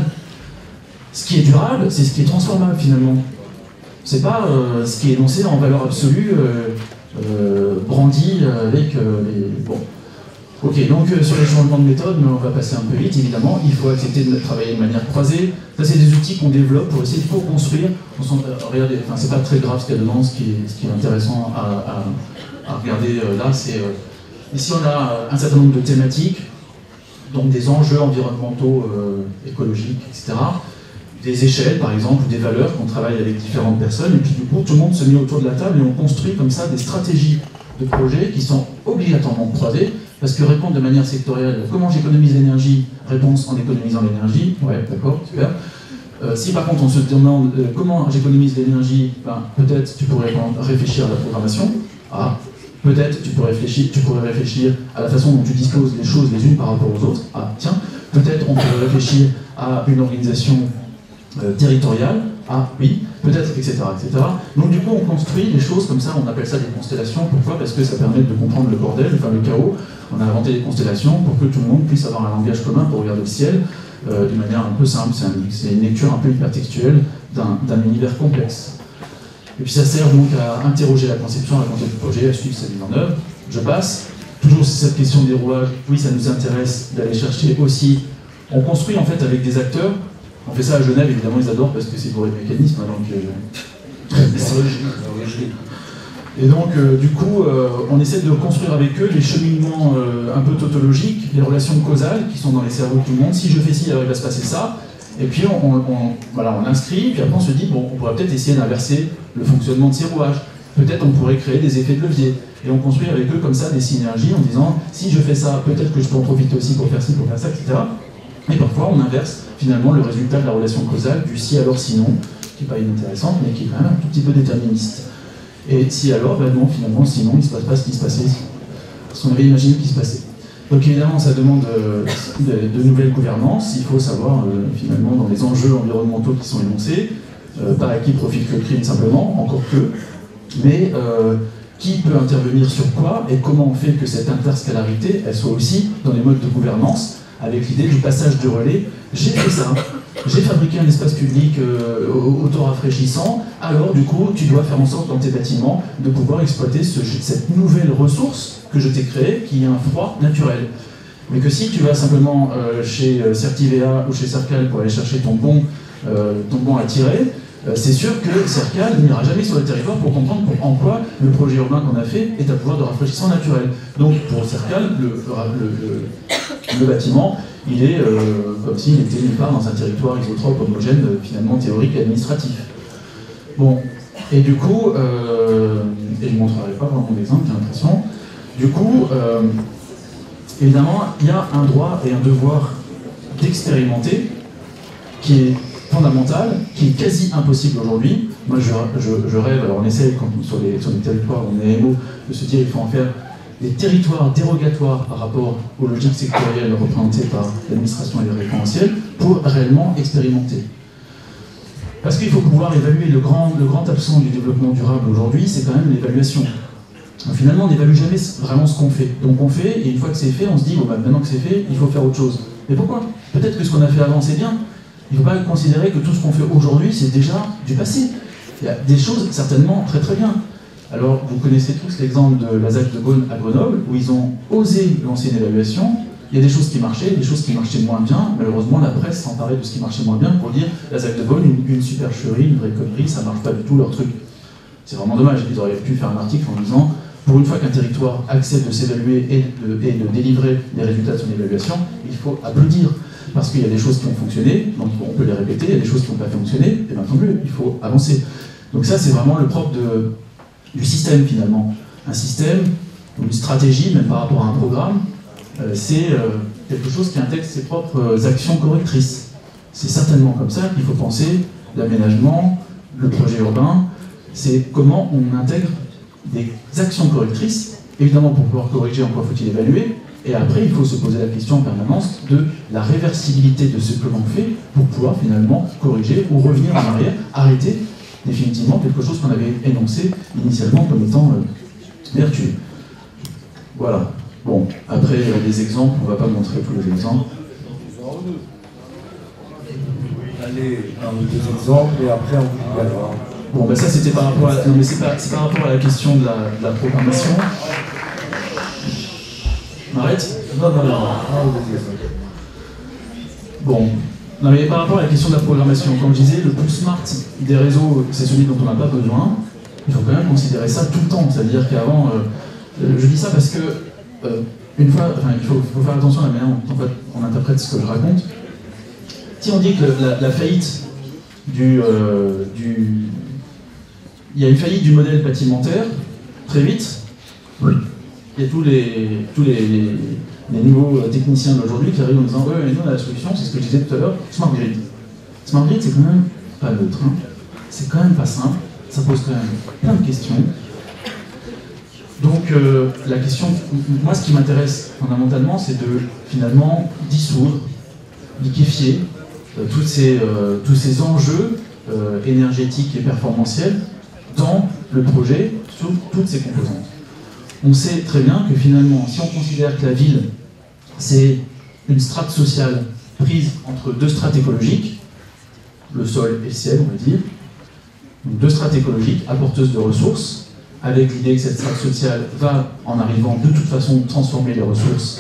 Ce qui est durable, c'est ce qui est transformable finalement. C'est pas euh, ce qui est énoncé en valeur absolue, euh, euh, brandi avec euh, les... Bon. Ok, donc euh, sur les changements de méthode, mais on va passer un peu vite, évidemment, il faut accepter de travailler de manière croisée. Ça, c'est des outils qu'on développe pour essayer de co-construire. Euh, regardez, enfin, c'est pas très grave ce qu'il y a dedans, ce qui est, ce qui est intéressant à, à, à regarder euh, là, c'est... Euh, ici, on a un certain nombre de thématiques, donc des enjeux environnementaux, euh, écologiques, et cetera. Des échelles, par exemple, ou des valeurs qu'on travaille avec différentes personnes, et puis du coup, tout le monde se met autour de la table et on construit comme ça des stratégies de projets qui sont obligatoirement croisées. Parce que répondre de manière sectorielle, comment j'économise l'énergie, réponse en économisant l'énergie, ouais, d'accord, super. Euh, si par contre on se demande euh, comment j'économise l'énergie, ben, peut-être tu pourrais réfléchir à la programmation. Ah, Peut-être tu pourrais réfléchir, tu pourrais réfléchir à la façon dont tu disposes les choses les unes par rapport aux autres. Ah tiens, peut-être on pourrait réfléchir à une organisation euh, territoriale. Ah oui, peut-être, et cetera, et cetera. Donc du coup, on construit des choses comme ça, on appelle ça des constellations. Pourquoi? Parce que ça permet de comprendre le bordel, enfin le chaos. On a inventé des constellations pour que tout le monde puisse avoir un langage commun pour regarder le ciel euh, d'une manière un peu simple. C'est un, une lecture un peu hypertextuelle d'un univers complexe. Et puis ça sert donc à interroger la conception, à raconter le projet, à suivre sa mise en œuvre. Je passe. Toujours cette question des rouages, oui, ça nous intéresse d'aller chercher aussi. On construit en fait avec des acteurs. On fait ça à Genève, évidemment, ils adorent parce que c'est pour les mécanismes. Donc, euh... Et donc, euh, du coup, euh, on essaie de construire avec eux les cheminements euh, un peu tautologiques, les relations causales qui sont dans les cerveaux de tout le monde. Si je fais ci, alors il va se passer ça. Et puis, on, on, on, voilà, on inscrit, puis après on se dit, bon, on pourrait peut-être essayer d'inverser le fonctionnement de ces rouages. Peut-être on pourrait créer des effets de levier. Et on construit avec eux comme ça des synergies en disant, si je fais ça, peut-être que je peux en profiter aussi pour faire ci, pour faire ça, et cetera. Et parfois, on inverse finalement le résultat de la relation causale du si alors sinon, qui n'est pas inintéressante, mais qui est quand même un tout petit peu déterministe. Et si alors, ben non, finalement, sinon, il ne se passe pas ce qui se passait, ce qu'on avait imaginé qu'il se passait. Donc évidemment, ça demande euh, de, de nouvelles gouvernances. Il faut savoir, euh, finalement, dans les enjeux environnementaux qui sont énoncés, euh, pas à qui profite le crime simplement, encore que, mais euh, qui peut intervenir sur quoi et comment on fait que cette interscalarité, elle soit aussi dans les modes de gouvernance, avec l'idée du passage de relais. J'ai fait ça, j'ai fabriqué un espace public euh, auto-rafraîchissant, alors du coup, tu dois faire en sorte dans tes bâtiments de pouvoir exploiter ce, cette nouvelle ressource que je t'ai créée, qui est un froid naturel. Mais que si tu vas simplement euh, chez Certivea ou chez Cercal pour aller chercher ton bon, euh, ton bon à tirer, euh, c'est sûr que Cercal n'ira jamais sur le territoire pour comprendre pour, en quoi le projet urbain qu'on a fait est un pouvoir de rafraîchissement naturel. Donc pour Cercal, le, le, le, le bâtiment, il est euh, comme s'il était nulle part dans un territoire isotrope, homogène, euh, finalement théorique et administratif. Bon, et du coup, euh, et je ne montrerai pas vraiment d'exemple, j'ai l'impression. Du coup, euh, évidemment, il y a un droit et un devoir d'expérimenter qui est fondamental, qui est quasi impossible aujourd'hui. Moi, je, je, je rêve, alors on essaie quand, sur, les, sur les territoires où on est M O, de se dire qu'il faut en faire des territoires dérogatoires par rapport aux logiques sectorielles représentées par l'administration et les référentiels pour réellement expérimenter. Parce qu'il faut pouvoir évaluer le grand, le grand absent du développement durable aujourd'hui, c'est quand même l'évaluation. Finalement, on n'évalue jamais vraiment ce qu'on fait. Donc on fait, et une fois que c'est fait, on se dit, bon, bah, maintenant que c'est fait, il faut faire autre chose. Mais pourquoi? Peut-être que ce qu'on a fait avant, c'est bien. Il ne faut pas considérer que tout ce qu'on fait aujourd'hui, c'est déjà du passé. Il y a des choses certainement très très bien. Alors, vous connaissez tous l'exemple de la Z A C de Beaune à Grenoble, où ils ont osé lancer une évaluation. Il y a des choses qui marchaient, des choses qui marchaient moins bien. Malheureusement, la presse s'emparait de ce qui marchait moins bien pour dire la Z A C de Beaune, une, une supercherie, une vraie connerie, ça ne marche pas du tout leur truc. C'est vraiment dommage. Ils auraient pu faire un article en disant, pour une fois qu'un territoire accepte de s'évaluer et de, et de délivrer les résultats de son évaluation, il faut applaudir. Parce qu'il y a des choses qui ont fonctionné, donc on peut les répéter, il y a des choses qui n'ont pas fonctionné, et bien tant mieux, il faut avancer. Donc ça, c'est vraiment le propre de, du système, finalement. Un système, une stratégie, même par rapport à un programme, euh, c'est euh, quelque chose qui intègre ses propres actions correctrices. C'est certainement comme ça qu'il faut penser l'aménagement, le projet urbain, c'est comment on intègre des actions correctrices, évidemment pour pouvoir corriger en quoi faut-il évaluer, et après il faut se poser la question en permanence de la réversibilité de ce que l'on fait pour pouvoir finalement corriger ou revenir en arrière, arrêter définitivement quelque chose qu'on avait énoncé initialement comme étant euh, vertueux. Voilà. Bon, après euh, les exemples, on ne va pas montrer tous les exemples. Allez, un ou deux exemples et après on vous verra. Bon, ben ça c'était par rapport à, non, mais c'est pas, c'est par rapport à la question de la, de la programmation. On arrête? Non, non, non. Bon, non, mais par rapport à la question de la programmation, comme je disais, le plus smart des réseaux, c'est celui dont on n'a pas besoin. Il faut quand même considérer ça tout le temps. C'est-à-dire qu'avant, euh, je dis ça parce que, euh, une fois, enfin, il faut, faut faire attention à la manière dont on, on interprète ce que je raconte. Si on dit que la, la faillite du, euh, du... Il y a une faillite du modèle bâtimentaire, très vite, oui. Il y a tous les, tous les, les, les nouveaux techniciens d'aujourd'hui qui arrivent en disant « Ouais, mais nous, on a la solution, c'est ce que je disais tout à l'heure, Smart Grid. » Smart Grid, c'est quand même pas neutre, hein. C'est quand même pas simple, ça pose quand même plein de questions. Donc euh, la question, moi ce qui m'intéresse fondamentalement, c'est de finalement dissoudre, liquéfier euh, toutes ces, euh, tous ces enjeux euh, énergétiques et performantiels dans le projet, sous toutes ses composantes. On sait très bien que finalement, si on considère que la ville, c'est une strate sociale prise entre deux strates écologiques, le sol et le ciel, on va dire, donc deux strates écologiques apporteuses de ressources, avec l'idée que cette strate sociale va, en arrivant de toute façon, transformer les ressources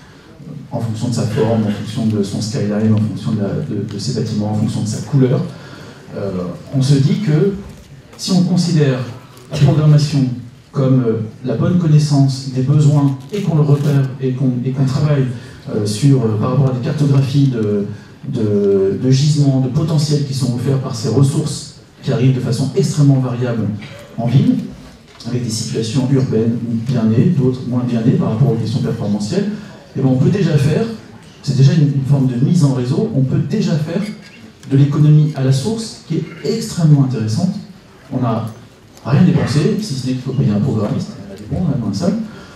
en fonction de sa forme, en fonction de son skyline, en fonction de, la, de, de ses bâtiments, en fonction de sa couleur. Euh, on se dit que si on considère la programmation comme euh, la bonne connaissance des besoins et qu'on le repère et qu'on qu'on travaille euh, sur, euh, par rapport à des cartographies de, de, de gisements, de potentiels qui sont offerts par ces ressources qui arrivent de façon extrêmement variable en ville, avec des situations urbaines bien nées, d'autres moins bien nées par rapport aux questions performantielles, et bien on peut déjà faire, c'est déjà une, une forme de mise en réseau, on peut déjà faire de l'économie à la source qui est extrêmement intéressante. On n'a rien dépensé, si ce n'est qu'il faut payer un programmiste, il y en a des bons là dans la salle.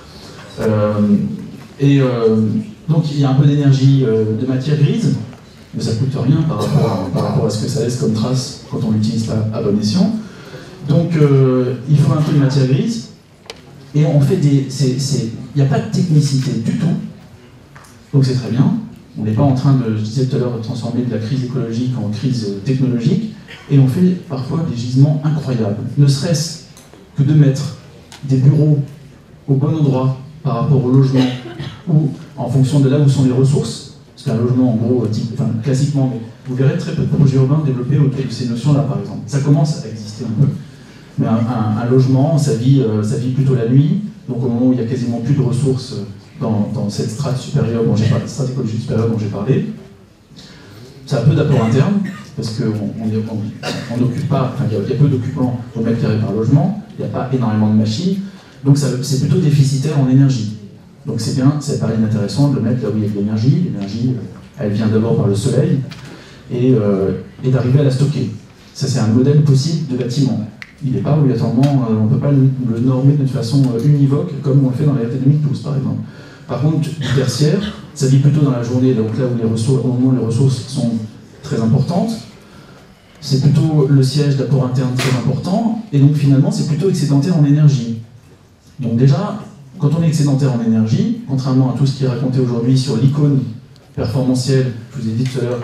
Euh, et euh, donc il y a un peu d'énergie euh, de matière grise, mais ça ne coûte rien par rapport, à, par rapport à ce que ça laisse comme trace quand on l'utilise pas à bon escient. Donc euh, il faut un peu de matière grise, et on fait des... Il n'y a pas de technicité du tout, donc c'est très bien. On n'est pas en train de, je disais tout à l'heure, de transformer de la crise écologique en crise technologique, et on fait parfois des gisements incroyables. Ne serait-ce que de mettre des bureaux au bon endroit par rapport au logement, ou en fonction de là où sont les ressources, parce qu'un logement, en gros, type, enfin, classiquement, mais vous verrez très peu de projets urbains développés autour de ces notions-là, par exemple. Ça commence à exister un peu. Mais un, un, un logement, ça vit, euh, ça vit plutôt la nuit, donc au moment où il n'y a quasiment plus de ressources dans, dans cette strate supérieure dont j'ai parlé, strate écologique supérieure dont j'ai parlé, ça a peu d'apport interne, parce qu'on on n'occupe pas, enfin il y, y a peu d'occupants au mètre carré par logement, il n'y a pas énormément de machines, donc c'est plutôt déficitaire en énergie. Donc c'est bien, ça paraît intéressant de le mettre là où il y a de l'énergie. L'énergie, elle vient d'abord par le soleil, et, euh, et d'arriver à la stocker. Ça c'est un modèle possible de bâtiment. Il n'est pas obligatoirement, euh, on ne peut pas le, le normer de façon euh, univoque comme on le fait dans la R T deux mille douze par exemple. Par contre, du tertiaire, ça vit plutôt dans la journée, donc là où les ressources, au moment où les ressources sont très importantes, c'est plutôt le siège d'apport interne très important, et donc finalement c'est plutôt excédentaire en énergie. Donc déjà, quand on est excédentaire en énergie, contrairement à tout ce qui est raconté aujourd'hui sur l'icône performantielle, je vous ai dit tout à l'heure,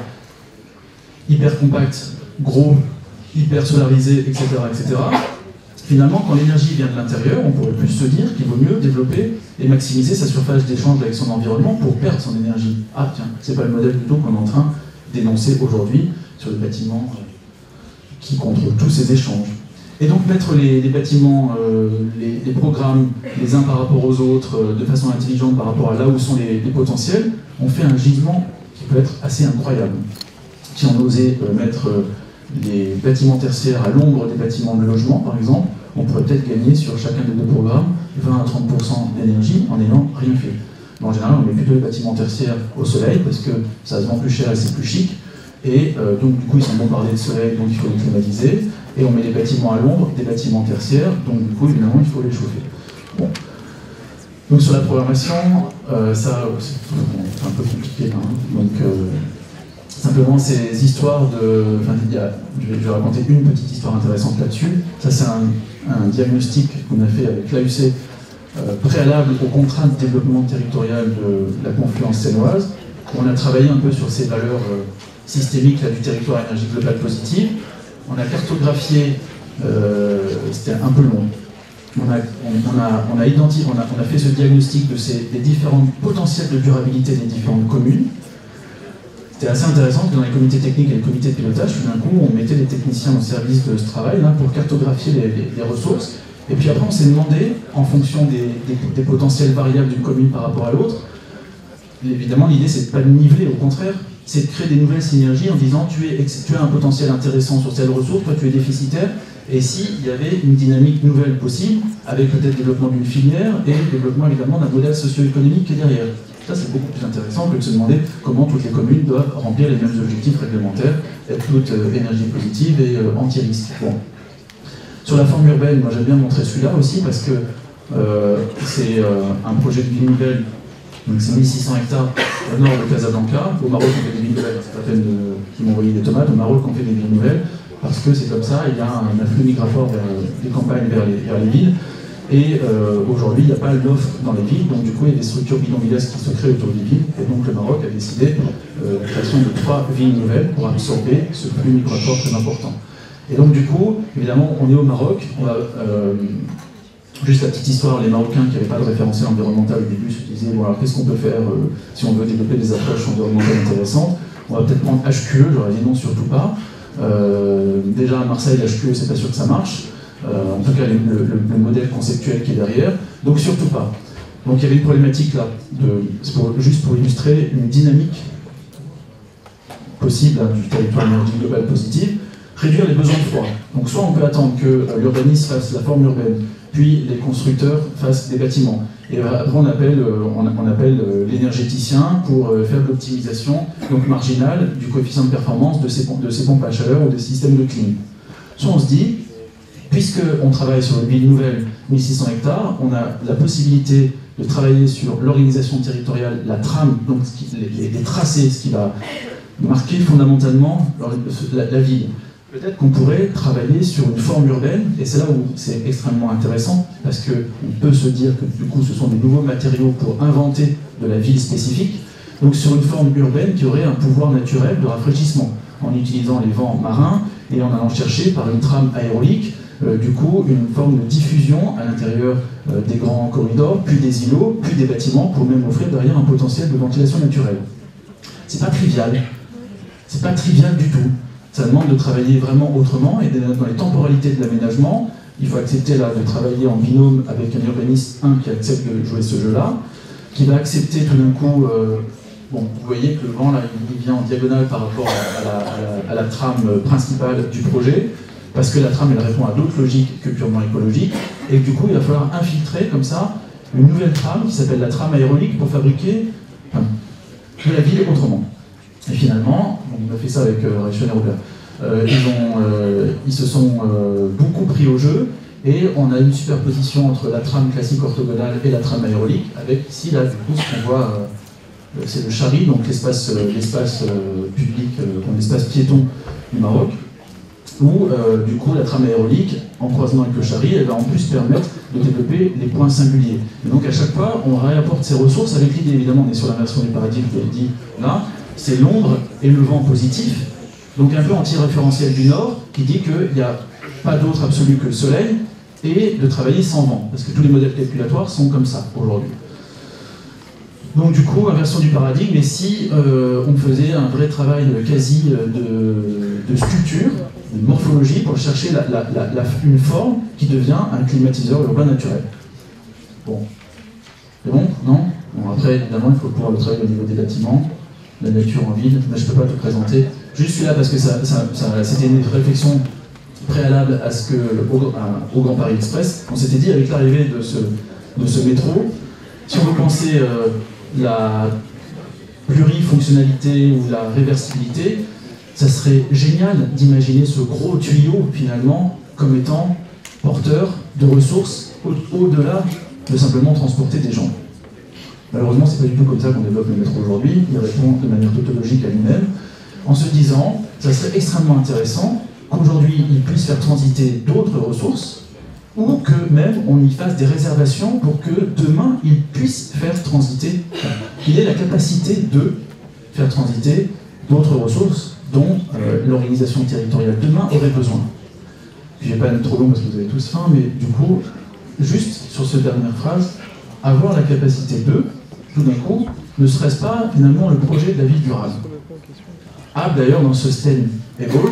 hyper compact, gros, hyper solarisé, et cetera, et cetera. Finalement, quand l'énergie vient de l'intérieur, on pourrait plus se dire qu'il vaut mieux développer et maximiser sa surface d'échange avec son environnement pour perdre son énergie. Ah tiens, c'est pas le modèle plutôt qu'on est en train d'énoncer aujourd'hui sur les bâtiments qui contrôlent tous ces échanges. Et donc mettre les, les bâtiments, euh, les, les programmes les uns par rapport aux autres, euh, de façon intelligente par rapport à là où sont les, les potentiels, on fait un gisement qui peut être assez incroyable. Si on osait euh, mettre euh, les bâtiments tertiaires à l'ombre des bâtiments de logement, par exemple, on pourrait peut-être gagner sur chacun des deux programmes vingt à trente pour cent d'énergie en n'ayant rien fait. Mais en général, on met plutôt les bâtiments tertiaires au soleil parce que ça se vend plus cher et c'est plus chic. Et euh, donc, du coup, ils sont bombardés de soleil, donc il faut les climatiser. Et on met les bâtiments à l'ombre, des bâtiments tertiaires, donc du coup, évidemment, il faut les chauffer. Bon. Donc, sur la programmation, euh, ça, c'est un peu compliqué. Hein. Donc, euh, simplement, ces histoires de. Enfin, il y a, je, vais, je vais raconter une petite histoire intéressante là-dessus. Ça, c'est un, un diagnostic qu'on a fait avec l'A U C euh, préalable au contrat de développement territorial de la confluence sénoise. On a travaillé un peu sur ces valeurs euh, systémiques là, du territoire énergie globale positive. On a cartographié, euh, c'était un peu long. On a, on, on a, on a identifié, on a, on a fait ce diagnostic de ces, des différents potentiels de durabilité des différentes communes. C'était assez intéressant que dans les comités techniques et les comités de pilotage, tout d'un coup, on mettait les techniciens au service de ce travail là, pour cartographier les, les, les ressources. Et puis après, on s'est demandé, en fonction des, des, des potentiels variables d'une commune par rapport à l'autre, évidemment, l'idée, c'est de pas de niveler, au contraire, c'est de créer des nouvelles synergies en disant tu, es, tu as un potentiel intéressant sur telle ressource, toi tu es déficitaire, et s'il y avait une dynamique nouvelle possible, avec peut-être le développement d'une filière et le développement évidemment d'un modèle socio-économique qui est derrière. Ça, c'est beaucoup plus intéressant que de se demander comment toutes les communes doivent remplir les mêmes objectifs réglementaires, être toutes euh, énergie positive et euh, anti-risque. Bon. Sur la forme urbaine, moi j'aime bien montrer celui-là aussi parce que Euh, c'est euh, un projet de ville nouvelle, donc c'est mille six cents hectares au nord de Casablanca. Au Maroc, on fait des villes nouvelles, c'est pas la peine de, qu'ils m'ont envoyé des tomates. Au Maroc, on fait des villes nouvelles, parce que c'est comme ça, il y a un afflux migratoire vers les campagnes, vers les, vers les villes. Et euh, aujourd'hui, il n'y a pas l'offre dans les villes, donc du coup, il y a des structures bidonvillesques qui se créent autour des villes. Et donc le Maroc a décidé euh, la création de trois villes nouvelles pour absorber ce flux migratoire très important. Et donc du coup, évidemment, on est au Maroc. On va, euh, juste la petite histoire, les Marocains qui n'avaient pas de référentiel environnemental au début se disaient, bon alors qu'est-ce qu'on peut faire euh, si on veut développer des approches environnementales intéressantes? On va peut-être prendre H Q E, j'aurais dit non, surtout pas. Euh, déjà à Marseille, H Q E, c'est pas sûr que ça marche. Euh, en tout cas, le, le, le modèle conceptuel qui est derrière, donc surtout pas. Donc il y avait une problématique là, de, pour, juste pour illustrer une dynamique possible hein, du territoire énergie globale positive, réduire les besoins de froid. Donc soit on peut attendre que euh, l'urbanisme fasse la forme urbaine, puis les constructeurs fassent des bâtiments. Et après on appelle, euh, on, on appelle euh, l'énergéticien pour euh, faire de l'optimisation donc marginale du coefficient de performance de ces, de ces pompes à chaleur ou des systèmes de clim. Soit on se dit, puisqu'on travaille sur une ville nouvelle, mille six cents hectares, on a la possibilité de travailler sur l'organisation territoriale, la trame, donc les, les, les tracés, ce qui va marquer fondamentalement la, la ville. Peut-être qu'on pourrait travailler sur une forme urbaine, et c'est là où c'est extrêmement intéressant, parce qu'on peut se dire que du coup ce sont des nouveaux matériaux pour inventer de la ville spécifique, donc sur une forme urbaine qui aurait un pouvoir naturel de rafraîchissement, en utilisant les vents marins et en allant chercher par une trame aérolique Euh, du coup, une forme de diffusion à l'intérieur euh, des grands corridors, puis des îlots, puis des bâtiments, pour même offrir derrière un potentiel de ventilation naturelle. C'est pas trivial, c'est pas trivial du tout. Ça demande de travailler vraiment autrement, et dans les temporalités de l'aménagement, il faut accepter là de travailler en binôme avec un urbaniste, un qui accepte de jouer ce jeu-là, qui va accepter tout d'un coup, euh, bon, vous voyez que le vent là, il vient en diagonale par rapport à la, à la, à la trame principale du projet, parce que la trame elle répond à d'autres logiques que purement écologiques, et du coup il va falloir infiltrer comme ça une nouvelle trame qui s'appelle la trame aérolique pour fabriquer enfin, de la ville autrement. Et finalement, on a fait ça avec euh, Reichen et Robert, euh, ils, ont, euh, ils se sont euh, beaucoup pris au jeu, et on a une superposition entre la trame classique orthogonale et la trame aérolique, avec ici là du coup ce qu'on voit, euh, c'est le Chari, donc l'espace euh, l'espace euh, public, euh, l'espace piéton du Maroc, où euh, du coup la trame aérolique, en croisement avec le Chari, elle va en plus permettre de développer les points singuliers. Et donc à chaque fois, on réapporte ces ressources avec l'idée, évidemment, on est sur l'inversion du paradigme qui est dit là, c'est l'ombre et le vent positif, donc un peu anti-référentiel du Nord, qui dit qu'il n'y a pas d'autre absolu que le Soleil, et de travailler sans vent, parce que tous les modèles calculatoires sont comme ça aujourd'hui. Donc du coup, inversion du paradigme, et si euh, on faisait un vrai travail quasi de, de sculpture, de morphologie, pour chercher la, la, la, la, une forme qui devient un climatiseur urbain naturel. Bon. C'est bon? Non? Bon, après, évidemment, il faut pouvoir le travailler au niveau des bâtiments, la nature en ville, mais je ne peux pas tout présenter. Juste celui-là, parce que ça, ça, ça, c'était une réflexion préalable à ce que, au, à, au Grand Paris Express. On s'était dit, avec l'arrivée de ce, de ce métro, si on veut penser euh, la plurifonctionnalité ou la réversibilité, ça serait génial d'imaginer ce gros tuyau, finalement, comme étant porteur de ressources au-delà de simplement transporter des gens. Malheureusement, c'est pas du tout comme ça qu'on développe le métro aujourd'hui. Il répond de manière tautologique à lui-même, en se disant, ça serait extrêmement intéressant qu'aujourd'hui, il puisse faire transiter d'autres ressources, ou que même on y fasse des réservations pour que demain, il puisse faire transiter, qu'il ait la capacité de faire transiter d'autres ressources dont euh, l'organisation territoriale demain aurait besoin. Je ne vais pas être trop long parce que vous avez tous faim, mais du coup, juste sur cette dernière phrase, avoir la capacité de, tout d'un coup, ne serait-ce pas finalement le projet de la ville durable. Able d'ailleurs dans ce stem able,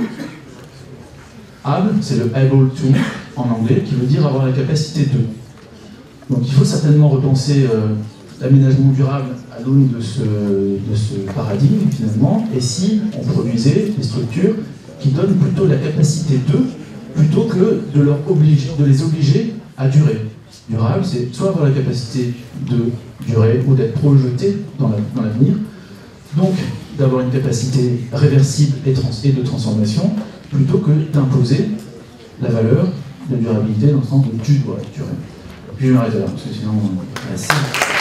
able c'est le able to en anglais, qui veut dire avoir la capacité de. Donc il faut certainement repenser euh, l'aménagement durable à l'aune de ce, de ce paradigme finalement, et si on produisait des structures qui donnent plutôt la capacité de, plutôt que de, leur obliger, de les obliger à durer. Durable, c'est soit avoir la capacité de durer ou d'être projeté dans l'avenir, la, donc d'avoir une capacité réversible et, trans, et de transformation, plutôt que d'imposer la valeur de durabilité dans le sens de tu dois durer. Puis je m'arrête là, parce que sinon... Merci.